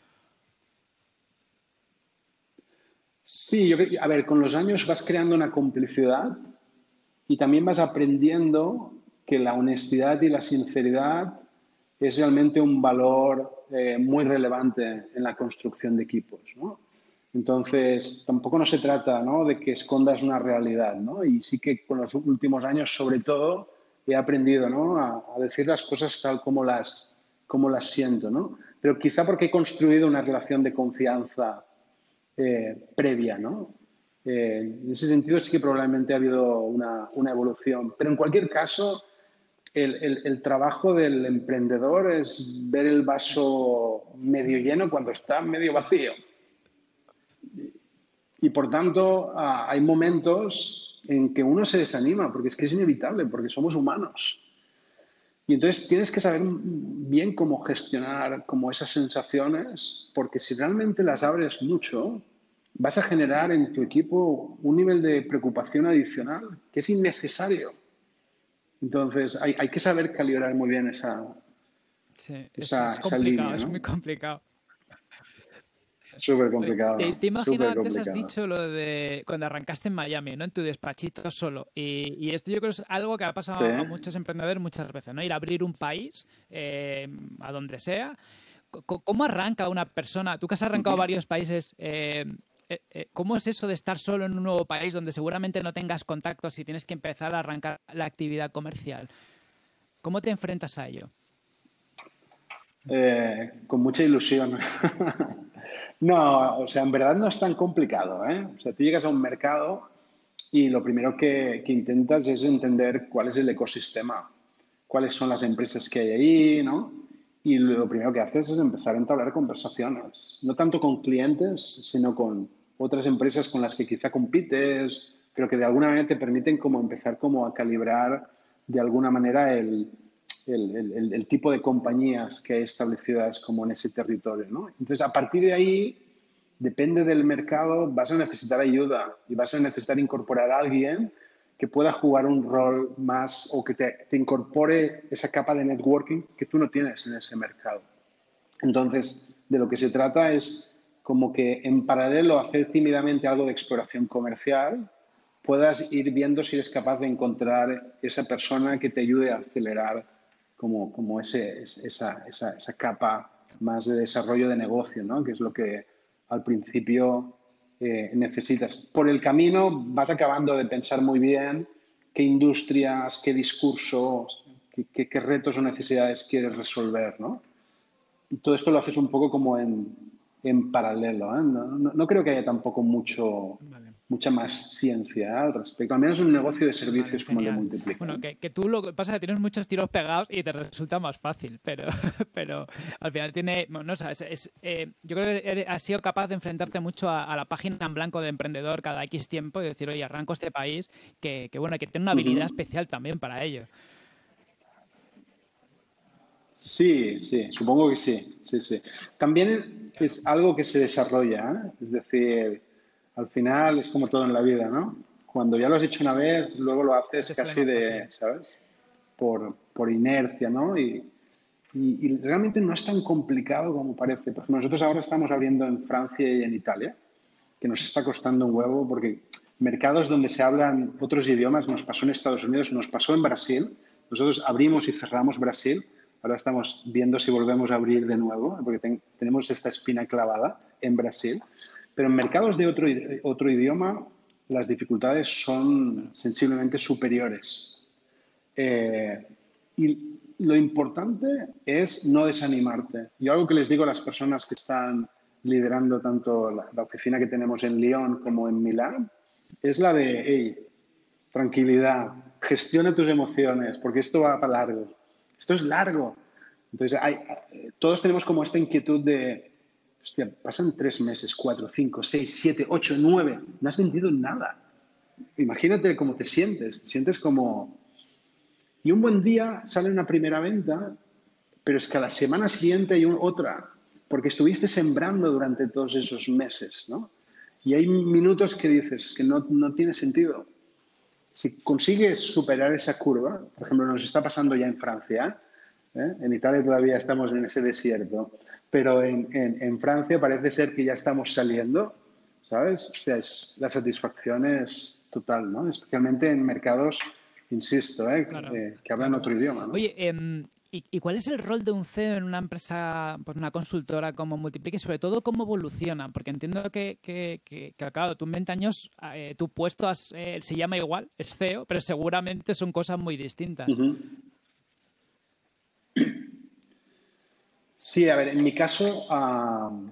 Sí, yo creo que, a ver, con los años vas creando una complicidad y también vas aprendiendo que la honestidad y la sinceridad es realmente un valor eh, muy relevante en la construcción de equipos, ¿no? Entonces, tampoco no se trata, ¿no?, de que escondas una realidad, ¿no? Y sí que con los últimos años, sobre todo, he aprendido, ¿no?, a, a decir las cosas tal como las, como las siento, ¿no? Pero quizá porque he construido una relación de confianza eh, previa, ¿no? Eh, en ese sentido sí que probablemente ha habido una, una evolución. Pero en cualquier caso, el, el, el, trabajo del emprendedor es ver el vaso medio lleno cuando está medio Sí. vacío. Y por tanto, uh, hay momentos en que uno se desanima, porque es que es inevitable, porque somos humanos. Y entonces tienes que saber bien cómo gestionar como esas sensaciones, porque si realmente las abres mucho, vas a generar en tu equipo un nivel de preocupación adicional que es innecesario. Entonces hay, hay que saber calibrar muy bien esa, Sí, es, esa, es esa complicado, línea, es muy ¿no? complicado. Súper Oye, Te, complicado, te imagino, súper antes has complicado. dicho lo de cuando arrancaste en Miami, ¿no? En tu despachito solo. Y, y esto yo creo que es algo que ha Sí. pasado a muchos emprendedores muchas veces, ¿no? Ir a abrir un país, eh, a donde sea. Co- ¿Cómo arranca una persona? Tú que has Uh arrancado -huh. varios países, eh, eh, eh, ¿cómo es eso de estar solo en un nuevo país donde seguramente no tengas contactos y tienes que empezar a arrancar la actividad comercial? ¿Cómo te enfrentas a ello? Eh, con mucha ilusión. No, o sea, en verdad no es tan complicado, ¿eh? O sea, tú llegas a un mercado y lo primero que, que intentas es entender cuál es el ecosistema, cuáles son las empresas que hay ahí, ¿no? Y lo primero que haces es empezar a entablar conversaciones, no tanto con clientes, sino con otras empresas con las que quizá compites, pero que de alguna manera te permiten como empezar como a calibrar de alguna manera el, el, el, el tipo de compañías que hay establecidas como en ese territorio, ¿no? Entonces, a partir de ahí, depende del mercado, vas a necesitar ayuda y vas a necesitar incorporar a alguien que pueda jugar un rol más o que te, te incorpore esa capa de networking que tú no tienes en ese mercado. Entonces, de lo que se trata es como que en paralelo a hacer tímidamente algo de exploración comercial, puedas ir viendo si eres capaz de encontrar esa persona que te ayude a acelerar como, como ese, esa, esa, esa capa más de desarrollo de negocio, ¿no? Que es lo que al principio eh, necesitas. Por el camino vas acabando de pensar muy bien qué industrias, qué discursos, qué, qué, qué retos o necesidades quieres resolver, ¿no? Y todo esto lo haces un poco como en, en paralelo, ¿eh? No, no, no creo que haya tampoco mucho, Vale. mucha más ciencia, ¿eh? Al respecto. Al menos un negocio de servicios Vale, como el de genial. Multiplica, Bueno, ¿eh? que, que tú lo que pasa es que tienes muchos tiros pegados y te resulta más fácil, pero, pero al final tiene, bueno, no sabes, es, eh, yo creo que eres- has sido capaz de enfrentarte mucho a, a la página en blanco de emprendedor cada X tiempo y decir, oye, arranco este país, que, que bueno, que tiene una habilidad Ujú. especial también para ello. Sí, sí, supongo que sí, sí, sí. También es algo que se desarrolla, ¿eh? Es decir, al final es como todo en la vida, ¿no? Cuando ya lo has hecho una vez, luego lo haces Te sale casi más de, fácil. ¿sabes? Por, por inercia, ¿no? Y, y- y realmente no es tan complicado como parece. Por ejemplo, nosotros ahora estamos abriendo en Francia y en Italia, que nos está costando un huevo porque mercados donde se hablan otros idiomas, nos pasó en Estados Unidos, nos pasó en Brasil. Nosotros abrimos y cerramos Brasil. Ahora estamos viendo si volvemos a abrir de nuevo, porque ten- tenemos esta espina clavada en Brasil. Pero en mercados de otro, otro idioma, las dificultades son Claro. sensiblemente superiores. Eh, y lo importante es no desanimarte. Yo algo que les digo a las personas que están liderando tanto la, la oficina que tenemos en Lyon como en Milán, es la de, hey, tranquilidad, gestiona tus emociones, porque esto va para largo. Esto es largo. Entonces, hay, todos tenemos como esta inquietud de, hostia, pasan tres meses, cuatro, cinco, seis, siete, ocho, nueve, no has vendido nada. Imagínate cómo te sientes. Te sientes como, y un buen día sale una primera venta, pero es que a la semana siguiente hay un- otra, porque estuviste sembrando durante todos esos meses, ¿no? Y hay minutos que dices, es que no, no tiene sentido. Si consigues superar esa curva, por ejemplo, nos está pasando ya en Francia, ¿eh? En Italia todavía estamos en ese desierto, pero en, en, en Francia parece ser que ya estamos saliendo, ¿sabes? O sea, es, la satisfacción es total, ¿no? Especialmente en mercados, insisto, ¿eh? Claro, Eh, que hablan claro. otro idioma, ¿no? Oye, em, ¿y, y cuál es el rol de un C E O en una empresa, pues una consultora como Multiplique y sobre todo cómo evoluciona? Porque entiendo que, que, que- que, claro, tú en veinte años, eh, tu puesto has- eh, se llama igual, es C E O, pero seguramente son cosas muy distintas. Uh-huh. Sí, a ver, en mi caso, uh,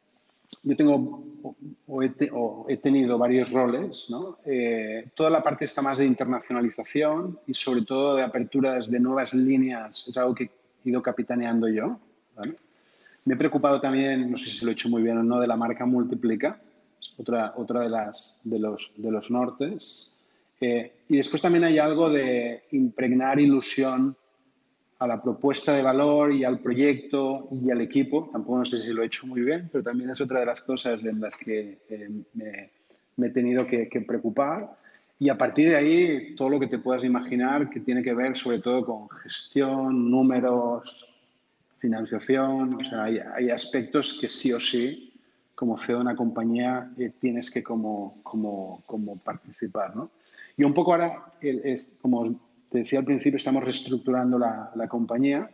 yo tengo o he, te, o he, tenido varios roles, ¿no? Eh, toda la parte está más de internacionalización y sobre todo de aperturas de nuevas líneas es algo que he ido capitaneando yo, ¿vale? Me he preocupado también, no sé si lo he hecho muy bien o no, de la marca Multiplica, es otra, otra de, las, de, los, de los nortes. Eh, y después también hay algo de impregnar ilusión a la propuesta de valor y al proyecto y al equipo. Tampoco no sé si lo he hecho muy bien, pero también es otra de las cosas en las que eh, me, me, he tenido que, que preocupar. Y a partir de ahí, todo lo que te puedas imaginar que tiene que ver sobre todo con gestión, números, financiación. O sea, hay, hay aspectos que sí o sí, como C E O de una compañía, eh, tienes que como, como, como participar, ¿no? Y un poco ahora, es, como te decía al principio, estamos reestructurando la, la compañía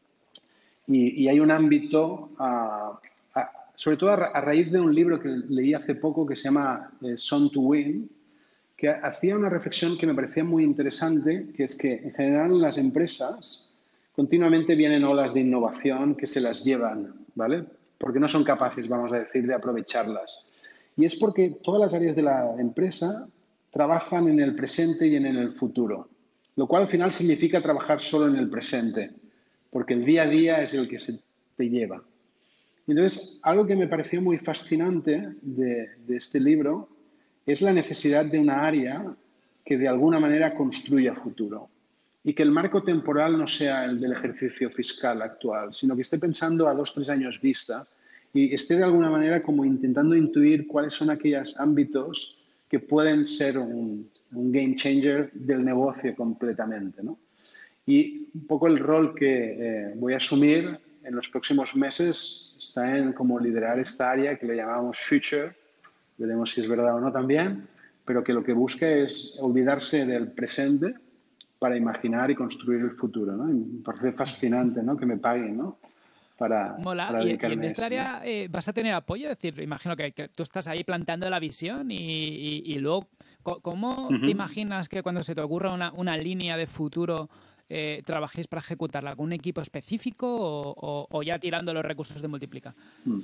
y, y, hay un ámbito, a, a, sobre todo a, a, raíz de un libro que leí hace poco que se llama eh, Son to Win, que hacía una reflexión que me parecía muy interesante, que es que en general en las empresas continuamente vienen olas de innovación que se las llevan, ¿vale? Porque no son capaces, vamos a decir, de aprovecharlas. Y es porque todas las áreas de la empresa trabajan en el presente y en el futuro, lo cual al final significa trabajar solo en el presente, porque el día a día es el que se te lleva. Entonces, algo que me pareció muy fascinante de, de este libro es la necesidad de una área que de alguna manera construya futuro y que el marco temporal no sea el del ejercicio fiscal actual, sino que esté pensando a dos, tres años vista y esté de alguna manera como intentando intuir cuáles son aquellos ámbitos que pueden ser un, un game changer del negocio completamente, ¿no? Y un poco el rol que eh, voy a asumir en los próximos meses está en como liderar esta área que le llamamos Future, veremos si es verdad o no también, pero que lo que busca es olvidarse del presente para imaginar y construir el futuro, ¿no? Y me parece fascinante, ¿no? Que me paguen, ¿no? Para, Mola. para Y, y en dedicarme a esta eso, ¿no? área eh, vas a tener apoyo, es decir, imagino que, que tú estás ahí planteando la visión y, y- y luego, co- ¿cómo te Ujú. imaginas que cuando se te ocurra una, una línea de futuro eh, trabajéis para ejecutarla? ¿Con un equipo específico o, o- o ya tirando los recursos de Multiplica?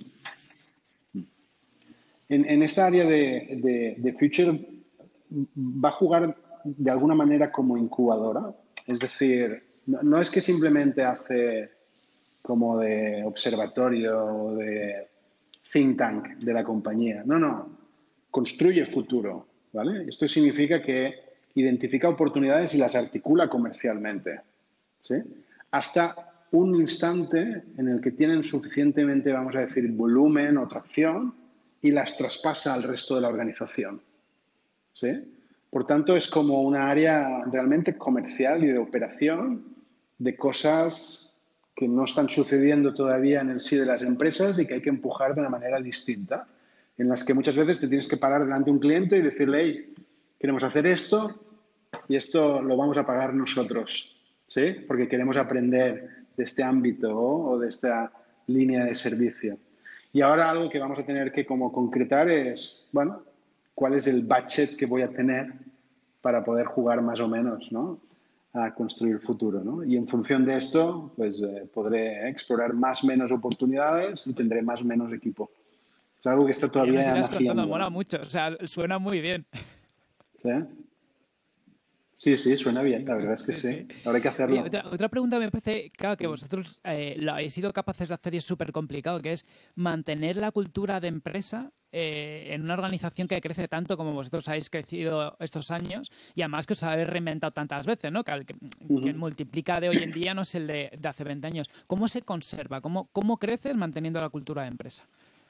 En, en esta área de, de, de Future va a jugar de alguna manera como incubadora. Es decir, no, no es que simplemente hace como de observatorio o de think tank de la compañía. No, no. Construye futuro, ¿vale? Esto significa que identifica oportunidades y las articula comercialmente, ¿sí? Hasta un instante en el que tienen suficientemente, vamos a decir, volumen o tracción y las traspasa al resto de la organización, ¿sí? Por tanto, es como una área realmente comercial y de operación de cosas que no están sucediendo todavía en el sí de las empresas y que hay que empujar de una manera distinta, en las que muchas veces te tienes que parar delante de un cliente y decirle, hey, queremos hacer esto y esto lo vamos a pagar nosotros, ¿sí? Porque queremos aprender de este ámbito o de esta línea de servicio. Y ahora algo que vamos a tener que como concretar es, bueno, cuál es el budget que voy a tener para poder jugar más o menos, ¿no? A construir el futuro, ¿no? Y en función de esto, pues eh, podré explorar más o menos oportunidades y tendré más o menos equipo. Es algo que está Ya nos todavía irás contando, naciendo, mola ¿no? mucho, o sea, suena muy bien. ¿Sí? Sí, sí, suena bien, la verdad es que Sí, sí. sí. Ahora hay que Oye, hacerlo. otra, otra pregunta me parece, claro, que vosotros eh, lo habéis sido capaces de hacer y es súper complicado, que es mantener la cultura de empresa eh, en una organización que crece tanto como vosotros habéis crecido estos años y además que os habéis reinventado tantas veces, ¿no? Que, el que, que el Ujú. multiplica de hoy en día no es el de, de hace veinte años. ¿Cómo se conserva? ¿Cómo, cómo creces manteniendo la cultura de empresa?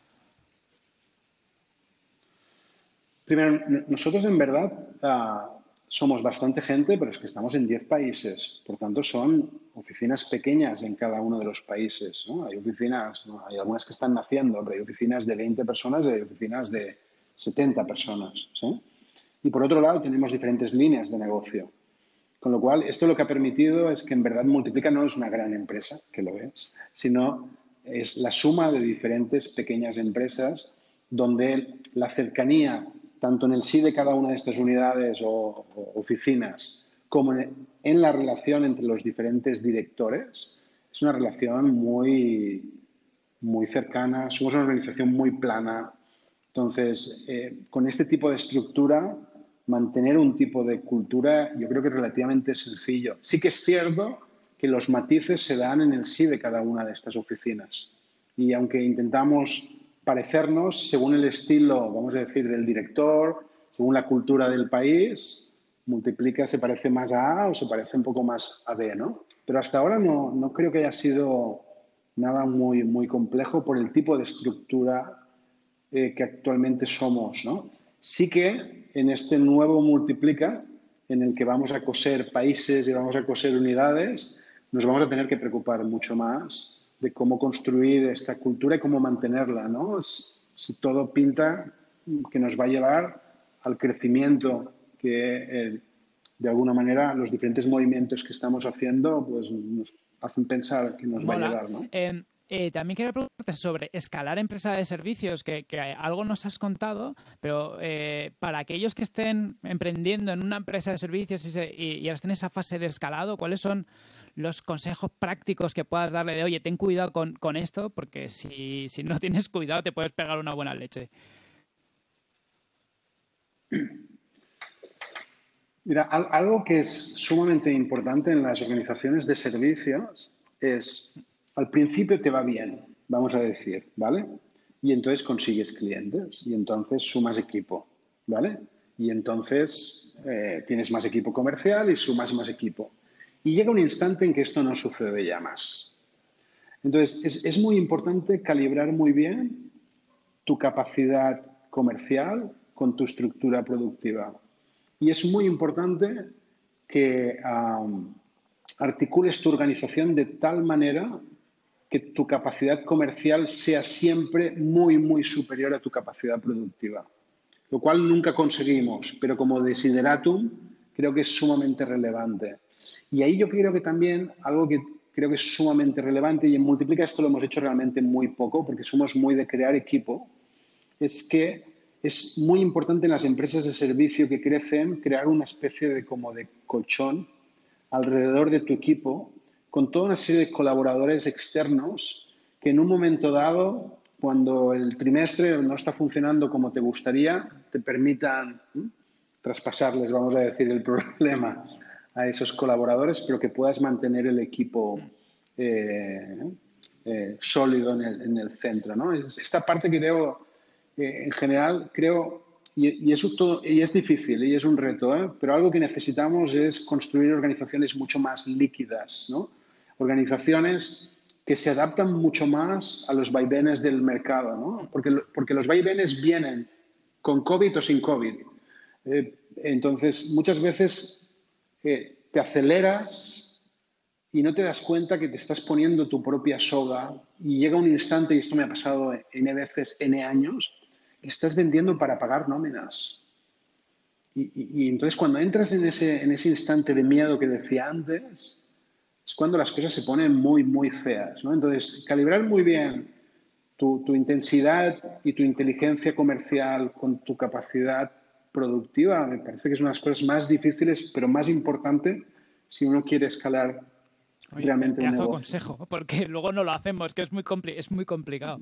Primero, n- nosotros en verdad ah, somos bastante gente, pero es que estamos en diez países. Por tanto, son oficinas pequeñas en cada uno de los países, ¿no? Hay oficinas, ¿no? Hay algunas que están naciendo, pero hay oficinas de veinte personas y hay oficinas de setenta personas, ¿sí? Y por otro lado, tenemos diferentes líneas de negocio. Con lo cual, esto lo que ha permitido es que en verdad Multiplica no es una gran empresa, que lo es, sino es la suma de diferentes pequeñas empresas donde la cercanía, tanto en el sí de cada una de estas unidades o, o oficinas, como en, en la relación entre los diferentes directores, es una relación muy, muy cercana, somos una organización muy plana. Entonces, eh, con este tipo de estructura, mantener un tipo de cultura yo creo que es relativamente sencillo. Sí que es cierto que los matices se dan en el sí de cada una de estas oficinas. Y aunque intentamos parecernos según el estilo, vamos a decir, del director, según la cultura del país, Multiplica se parece más a A o se parece un poco más a B, ¿no? Pero hasta ahora no, no creo que haya sido nada muy, muy complejo por el tipo de estructura eh, que actualmente somos, ¿no? Sí que en este nuevo Multiplica, en el que vamos a coser países y vamos a coser unidades, nos vamos a tener que preocupar mucho más de cómo construir esta cultura y cómo mantenerla, ¿no? Si todo pinta que nos va a llevar al crecimiento que, eh, de alguna manera, los diferentes movimientos que estamos haciendo, pues nos hacen pensar que nos va a Mola. llevar, ¿no? Eh, eh, también quería preguntarte sobre escalar empresa de servicios, que, que algo nos has contado, pero eh, para aquellos que estén emprendiendo en una empresa de servicios y, se, y, y ahora estén en esa fase de escalado, ¿cuáles son los consejos prácticos que puedas darle de, oye, ten cuidado con, con esto, porque si, si no tienes cuidado te puedes pegar una buena leche? Mira, algo que es sumamente importante en las organizaciones de servicios es, al principio te va bien, vamos a decir, ¿vale? Y entonces consigues clientes y entonces sumas equipo, ¿vale? Y entonces eh, tienes más equipo comercial y sumas más equipo. Y llega un instante en que esto no sucede ya más. Entonces, es, es muy importante calibrar muy bien tu capacidad comercial con tu estructura productiva. Y es muy importante que um, articules tu organización de tal manera que tu capacidad comercial sea siempre muy, muy superior a tu capacidad productiva, lo cual nunca conseguimos, pero como desideratum creo que es sumamente relevante. Y ahí yo creo que también algo que creo que es sumamente relevante, y en Multiplica esto lo hemos hecho realmente muy poco, porque somos muy de crear equipo, es que es muy importante en las empresas de servicio que crecen crear una especie de como de colchón alrededor de tu equipo con toda una serie de colaboradores externos que en un momento dado, cuando el trimestre no está funcionando como te gustaría, te permitan ¿eh? traspasarles, vamos a decir, el problema a esos colaboradores, pero que puedas mantener el equipo eh, eh, sólido en el, en el centro, ¿no? Esta parte que veo, eh, en general, creo, y, y, eso todo, y es difícil y es un reto, ¿eh? Pero algo que necesitamos es construir organizaciones mucho más líquidas, ¿no? Organizaciones que se adaptan mucho más a los vaivenes del mercado, ¿no? Porque, porque los vaivenes vienen con COVID o sin COVID. Eh, entonces, muchas veces eh, te aceleras y no te das cuenta que te estás poniendo tu propia soga y llega un instante, y esto me ha pasado N veces, N años, que estás vendiendo para pagar nóminas. Y, y, y entonces cuando entras en ese, en ese instante de miedo que decía antes, es cuando las cosas se ponen muy, muy feas, ¿no? Entonces, calibrar muy bien tu, tu intensidad y tu inteligencia comercial con tu capacidad productiva me parece que es una de las cosas más difíciles, pero más importante si uno quiere escalar Oye, realmente un negocio. Consejo, porque luego no lo hacemos, que es muy, compli es muy complicado.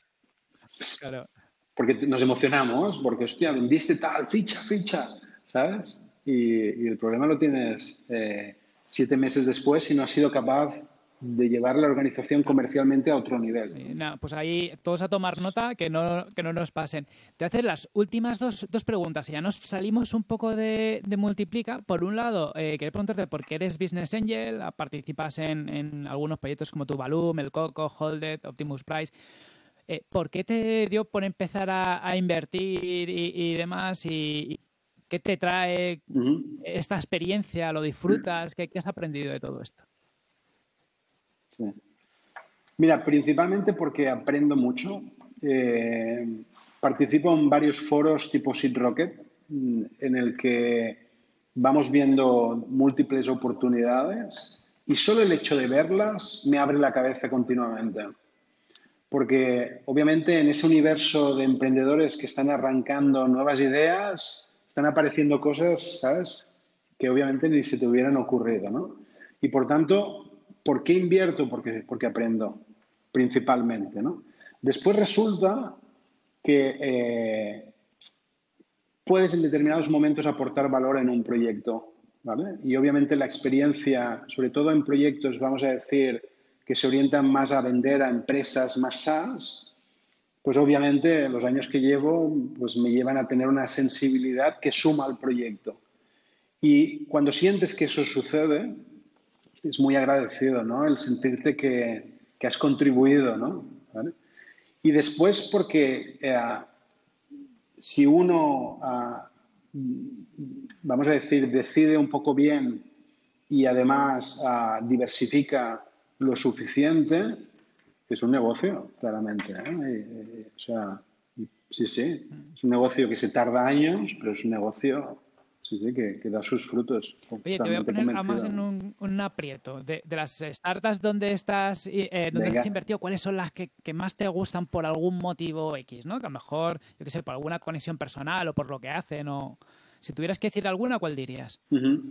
Claro. Porque nos emocionamos, porque, hostia, vendiste tal, ficha, ficha, ¿sabes? Y, y el problema lo tienes eh, siete meses después y no has sido capaz de llevar la organización comercialmente a otro nivel. Sí, no, pues ahí todos a tomar nota, que no, que no nos pasen. Te voy a hacer las últimas dos, dos preguntas y ya nos salimos un poco de, de Multiplica. Por un lado, eh, quería preguntarte por qué eres Business Angel, participas en, en algunos proyectos como Tuvalu, El Coco, Holded, Optimus Price. Eh, ¿Por qué te dio por empezar a, a invertir y, y demás? Y, y ¿qué te trae uh-huh. esta experiencia? ¿Lo disfrutas? ¿Qué, qué has aprendido de todo esto? Sí. Mira, principalmente porque aprendo mucho. Eh, participo en varios foros tipo Seed Rocket, en el que vamos viendo múltiples oportunidades y solo el hecho de verlas me abre la cabeza continuamente. Porque obviamente en ese universo de emprendedores que están arrancando nuevas ideas, están apareciendo cosas, ¿sabes?, que obviamente ni se te hubieran ocurrido, ¿no? Y por tanto, ¿por qué invierto? Porque, porque aprendo, principalmente, ¿no? Después resulta que eh, puedes en determinados momentos aportar valor en un proyecto, ¿vale? Y obviamente la experiencia, sobre todo en proyectos, vamos a decir, que se orientan más a vender a empresas más SaaS, pues obviamente los años que llevo pues me llevan a tener una sensibilidad que suma al proyecto. Y cuando sientes que eso sucede, es muy agradecido, ¿no? El sentirte que, que has contribuido, ¿no? ¿Vale? Y después porque eh, si uno, uh, vamos a decir, decide un poco bien y además uh, diversifica lo suficiente, es un negocio, claramente, ¿eh? Y, y, o sea, sí, sí, es un negocio que se tarda años, pero es un negocio... Sí, sí, que, que da sus frutos. Oye, te voy a poner más en un, un aprieto. De, de las startups donde estás, eh, donde has invertido, ¿cuáles son las que, que más te gustan por algún motivo X, ¿no? Que a lo mejor, yo qué sé, por alguna conexión personal o por lo que hacen. O... Si tuvieras que decir alguna, ¿cuál dirías? Uh-huh.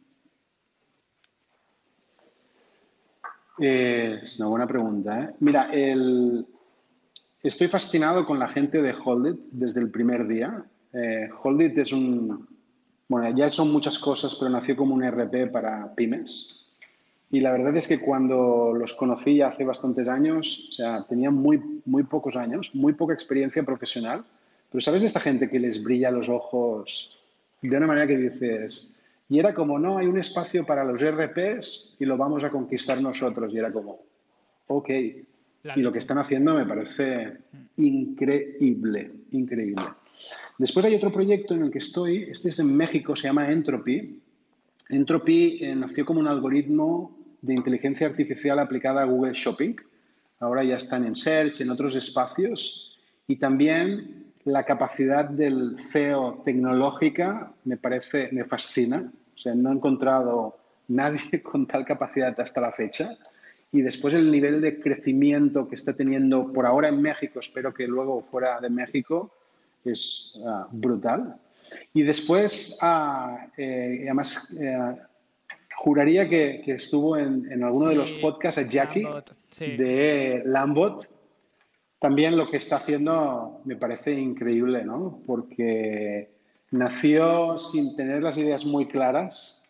eh, es una buena pregunta, ¿eh? Mira, el... estoy fascinado con la gente de Holded desde el primer día. Eh, Holded es un... Bueno, ya son muchas cosas, pero nació como un R P para pymes. Y la verdad es que cuando los conocí ya hace bastantes años, o sea, tenían muy, muy pocos años, muy poca experiencia profesional. Pero ¿sabes de esta gente que les brilla los ojos de una manera que dices... Y era como, no, hay un espacio para los R Ps y lo vamos a conquistar nosotros. Y era como, ok. La y lo que están haciendo me parece increíble, increíble. Después hay otro proyecto en el que estoy, este es en México, se llama Entropy. Entropy eh, nació como un algoritmo de inteligencia artificial aplicada a Google Shopping. ahora ya están en Search, en otros espacios, y también la capacidad del C E O tecnológica me parece, me fascina. O sea, no he encontrado nadie con tal capacidad hasta la fecha. Y después el nivel de crecimiento que está teniendo por ahora en México, espero que luego fuera de México, es uh, brutal. Y después, uh, eh, además, eh, juraría que, que estuvo en, en alguno Sí, de los podcasts a Jackie Lambot, sí. de Lambot. También lo que está haciendo me parece increíble, ¿no? Porque nació sin tener las ideas muy claras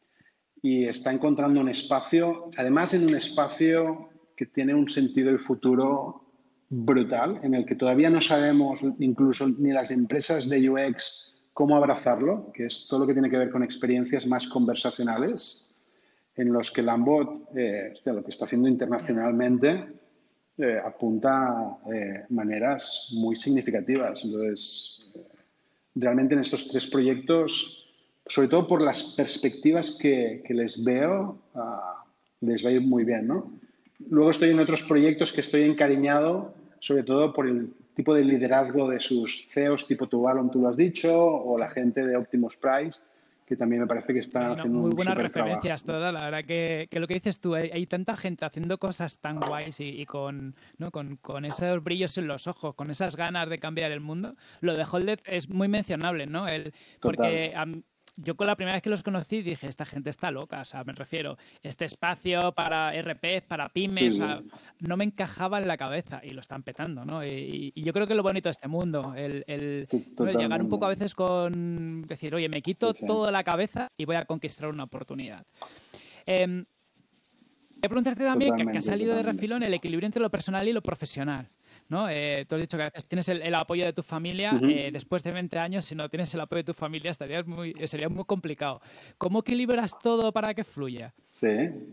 y está encontrando un espacio, además en un espacio que tiene un sentido y futuro brutal, en el que todavía no sabemos, incluso ni las empresas de U X, cómo abrazarlo, que es todo lo que tiene que ver con experiencias más conversacionales, en los que Lambot, eh, hostia, lo que está haciendo internacionalmente, eh, apunta a eh, maneras muy significativas. Entonces, eh, realmente en estos tres proyectos, sobre todo por las perspectivas que, que les veo, uh, les va a ir muy bien, ¿no? Luego estoy en otros proyectos que estoy encariñado, sobre todo por el tipo de liderazgo de sus C E Os, tipo Tuvalon, tú lo has dicho, o la gente de Optimus Price, que también me parece que están Bueno, haciendo muy un buenas súper referencias trabajo. todas, la verdad que, que lo que dices tú, hay, hay tanta gente haciendo cosas tan guays y, y con, ¿no? con, con esos brillos en los ojos, con esas ganas de cambiar el mundo. Lo de Holded es muy mencionable, ¿no? El, porque Total. um, yo con la primera vez que los conocí dije, esta gente está loca, o sea, me refiero, este espacio para R P, para Sí, pymes, o sea, sí. no me encajaba en la cabeza y lo están petando, ¿no? Y, y yo creo que lo bonito de este mundo, el, el ¿no? el llegar un poco a Totalmente. veces con decir, oye, me Sí, quito sí. toda la cabeza y voy a conquistar una oportunidad. Eh, Quería preguntarte también que, que ha Totalmente, salido de totalmente. refilón el equilibrio entre lo personal y lo profesional. ¿No? Eh, tú has dicho que a veces tienes el, el apoyo de tu familia, Ujú. eh, después de veinte años, si no tienes el apoyo de tu familia, estarías muy, sería muy complicado. ¿Cómo equilibras todo para que fluya? Sí.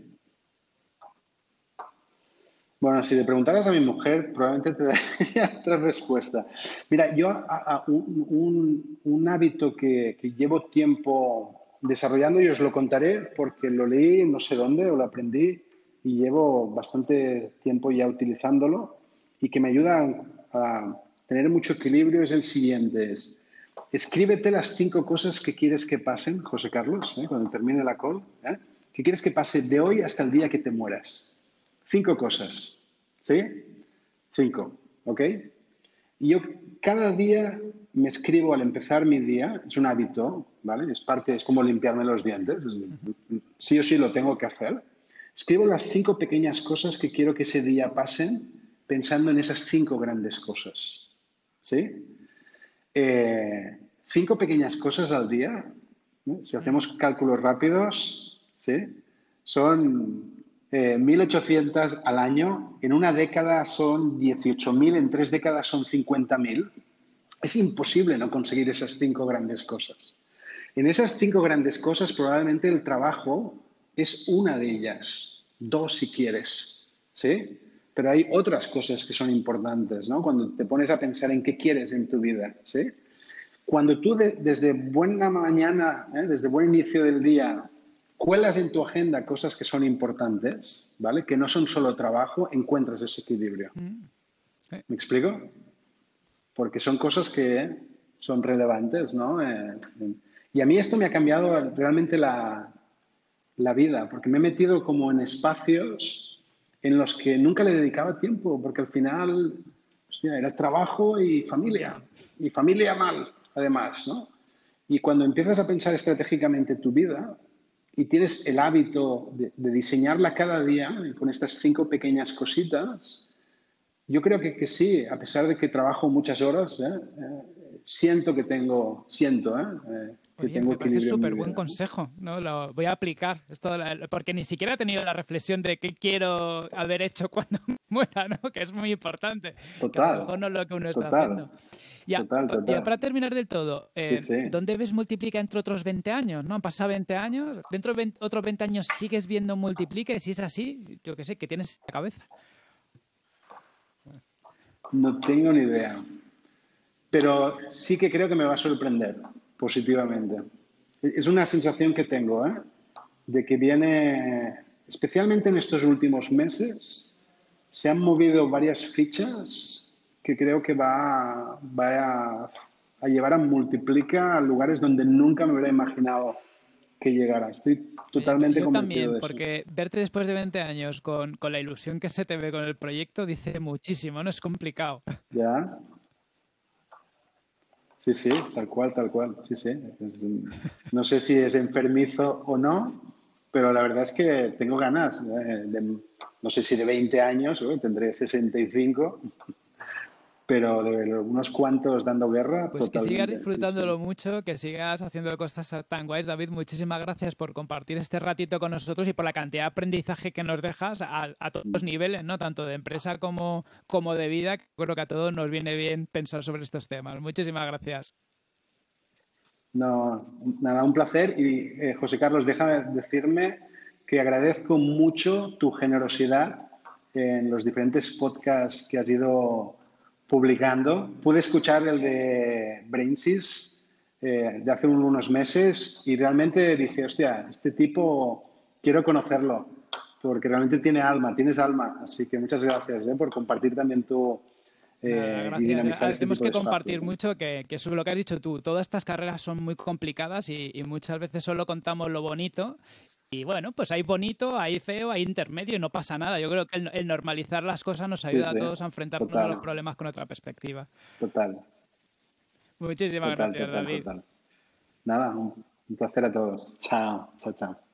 Bueno, si le preguntaras a mi mujer, probablemente te daría otra respuesta. Mira, yo a, a, un, un, un, hábito que, que llevo tiempo desarrollando, y os lo contaré porque lo leí no sé dónde o lo aprendí y llevo bastante tiempo ya utilizándolo y que me ayuda a tener mucho equilibrio, es el siguiente. Es, escríbete las cinco cosas que quieres que pasen, José Carlos, ¿eh? Cuando termine la call, ¿eh? ¿Qué quieres que pase de hoy hasta el día que te mueras? Cinco cosas, ¿sí? Cinco, ¿ok? Y yo cada día me escribo al empezar mi día, es un hábito, ¿vale? Es parte, es como limpiarme los dientes, sí o sí lo tengo que hacer. Escribo las cinco pequeñas cosas que quiero que ese día pasen pensando en esas cinco grandes cosas, ¿sí? Eh, cinco pequeñas cosas al día, ¿no? Si hacemos cálculos rápidos, ¿sí? Son eh, mil ochocientas al año, en una década son dieciocho mil, en tres décadas son cincuenta mil. Es imposible no conseguir esas cinco grandes cosas. En esas cinco grandes cosas probablemente el trabajo es una de ellas, dos si quieres, ¿sí? Pero hay otras cosas que son importantes, ¿no? Cuando te pones a pensar en qué quieres en tu vida, ¿sí? Cuando tú de, desde buena mañana, ¿eh? desde buen inicio del día, cuelas en tu agenda cosas que son importantes, ¿vale? Que no son solo trabajo, encuentras ese equilibrio. Mm, sí. ¿Me explico? Porque son cosas que son relevantes, ¿no? Eh, y a mí esto me ha cambiado realmente la, la vida, porque me he metido como en espacios en los que nunca le dedicaba tiempo, porque al final, hostia, era trabajo y familia, Ya. y familia mal, además, ¿no? Y cuando empiezas a pensar estratégicamente tu vida y tienes el hábito de, de diseñarla cada día con estas cinco pequeñas cositas, yo creo que, que sí, a pesar de que trabajo muchas horas, ¿eh? Eh, siento que tengo, siento, ¿eh? Eh, que Oye, tengo me parece equilibrio en mi súper buen vida, ¿no? consejo, ¿no? Lo voy a aplicar, esto, la- porque ni siquiera he tenido la reflexión de qué quiero haber hecho cuando muera, ¿no? Que es muy importante, que a lo Total, mejor no es lo que uno está total, haciendo. Ya, total, pa- ya total. para terminar del todo, Sí, eh, sí. ¿dónde ves Multiplica entre otros veinte años? ¿No? Han pasado veinte años, dentro de veinte otros veinte años sigues viendo Multiplica y si es así, yo qué sé, ¿qué tienes en la cabeza? No tengo ni idea, pero sí que creo que me va a sorprender positivamente. Es una sensación que tengo, ¿eh? De que viene, especialmente en estos últimos meses, se han movido varias fichas que creo que va, va a, a llevar a multiplica a lugares donde nunca me hubiera imaginado que llegara. Estoy Oye, totalmente yo convencido también, de eso. porque verte después de veinte años con, con la ilusión que se te ve con el proyecto dice muchísimo, no es complicado. ¿Ya? Sí, sí, tal cual, tal cual. Sí, sí. Es- no sé si es enfermizo o no, pero la verdad es que tengo ganas. eh, de- no sé si de veinte años, ¿eh? Tendré sesenta y cinco, pero de unos cuantos dando guerra, Pues que sigas totalmente. Sí, sí. disfrutándolo mucho, que sigas haciendo cosas tan guays. David, muchísimas gracias por compartir este ratito con nosotros y por la cantidad de aprendizaje que nos dejas a, a todos los niveles, ¿no? Tanto de empresa como, como de vida, que creo que a todos nos viene bien pensar sobre estos temas. Muchísimas gracias. No, nada, un placer. Y eh, José Carlos, déjame decirme que agradezco mucho tu generosidad en los diferentes podcasts que has ido publicando. Pude escuchar el de Brainsys eh, de hace unos meses y realmente dije, hostia, este tipo quiero conocerlo porque realmente tiene alma, tienes alma. Así que muchas gracias eh, por compartir también tú Nada, eh, y gracias. dinamizar Ah, este tenemos tipo de que espacios. compartir mucho que, que eso es lo que has dicho tú. Todas estas carreras son muy complicadas y, y muchas veces solo contamos lo bonito. Y bueno, pues hay bonito, hay feo, hay intermedio y no pasa nada. Yo creo que el, el normalizar las cosas nos Sí, ayuda a sí, todos a enfrentarnos a total. los problemas con otra perspectiva. Total, Muchísimas total, gracias, total, David. total. Nada, un, un placer a todos. Chao, chao, chao.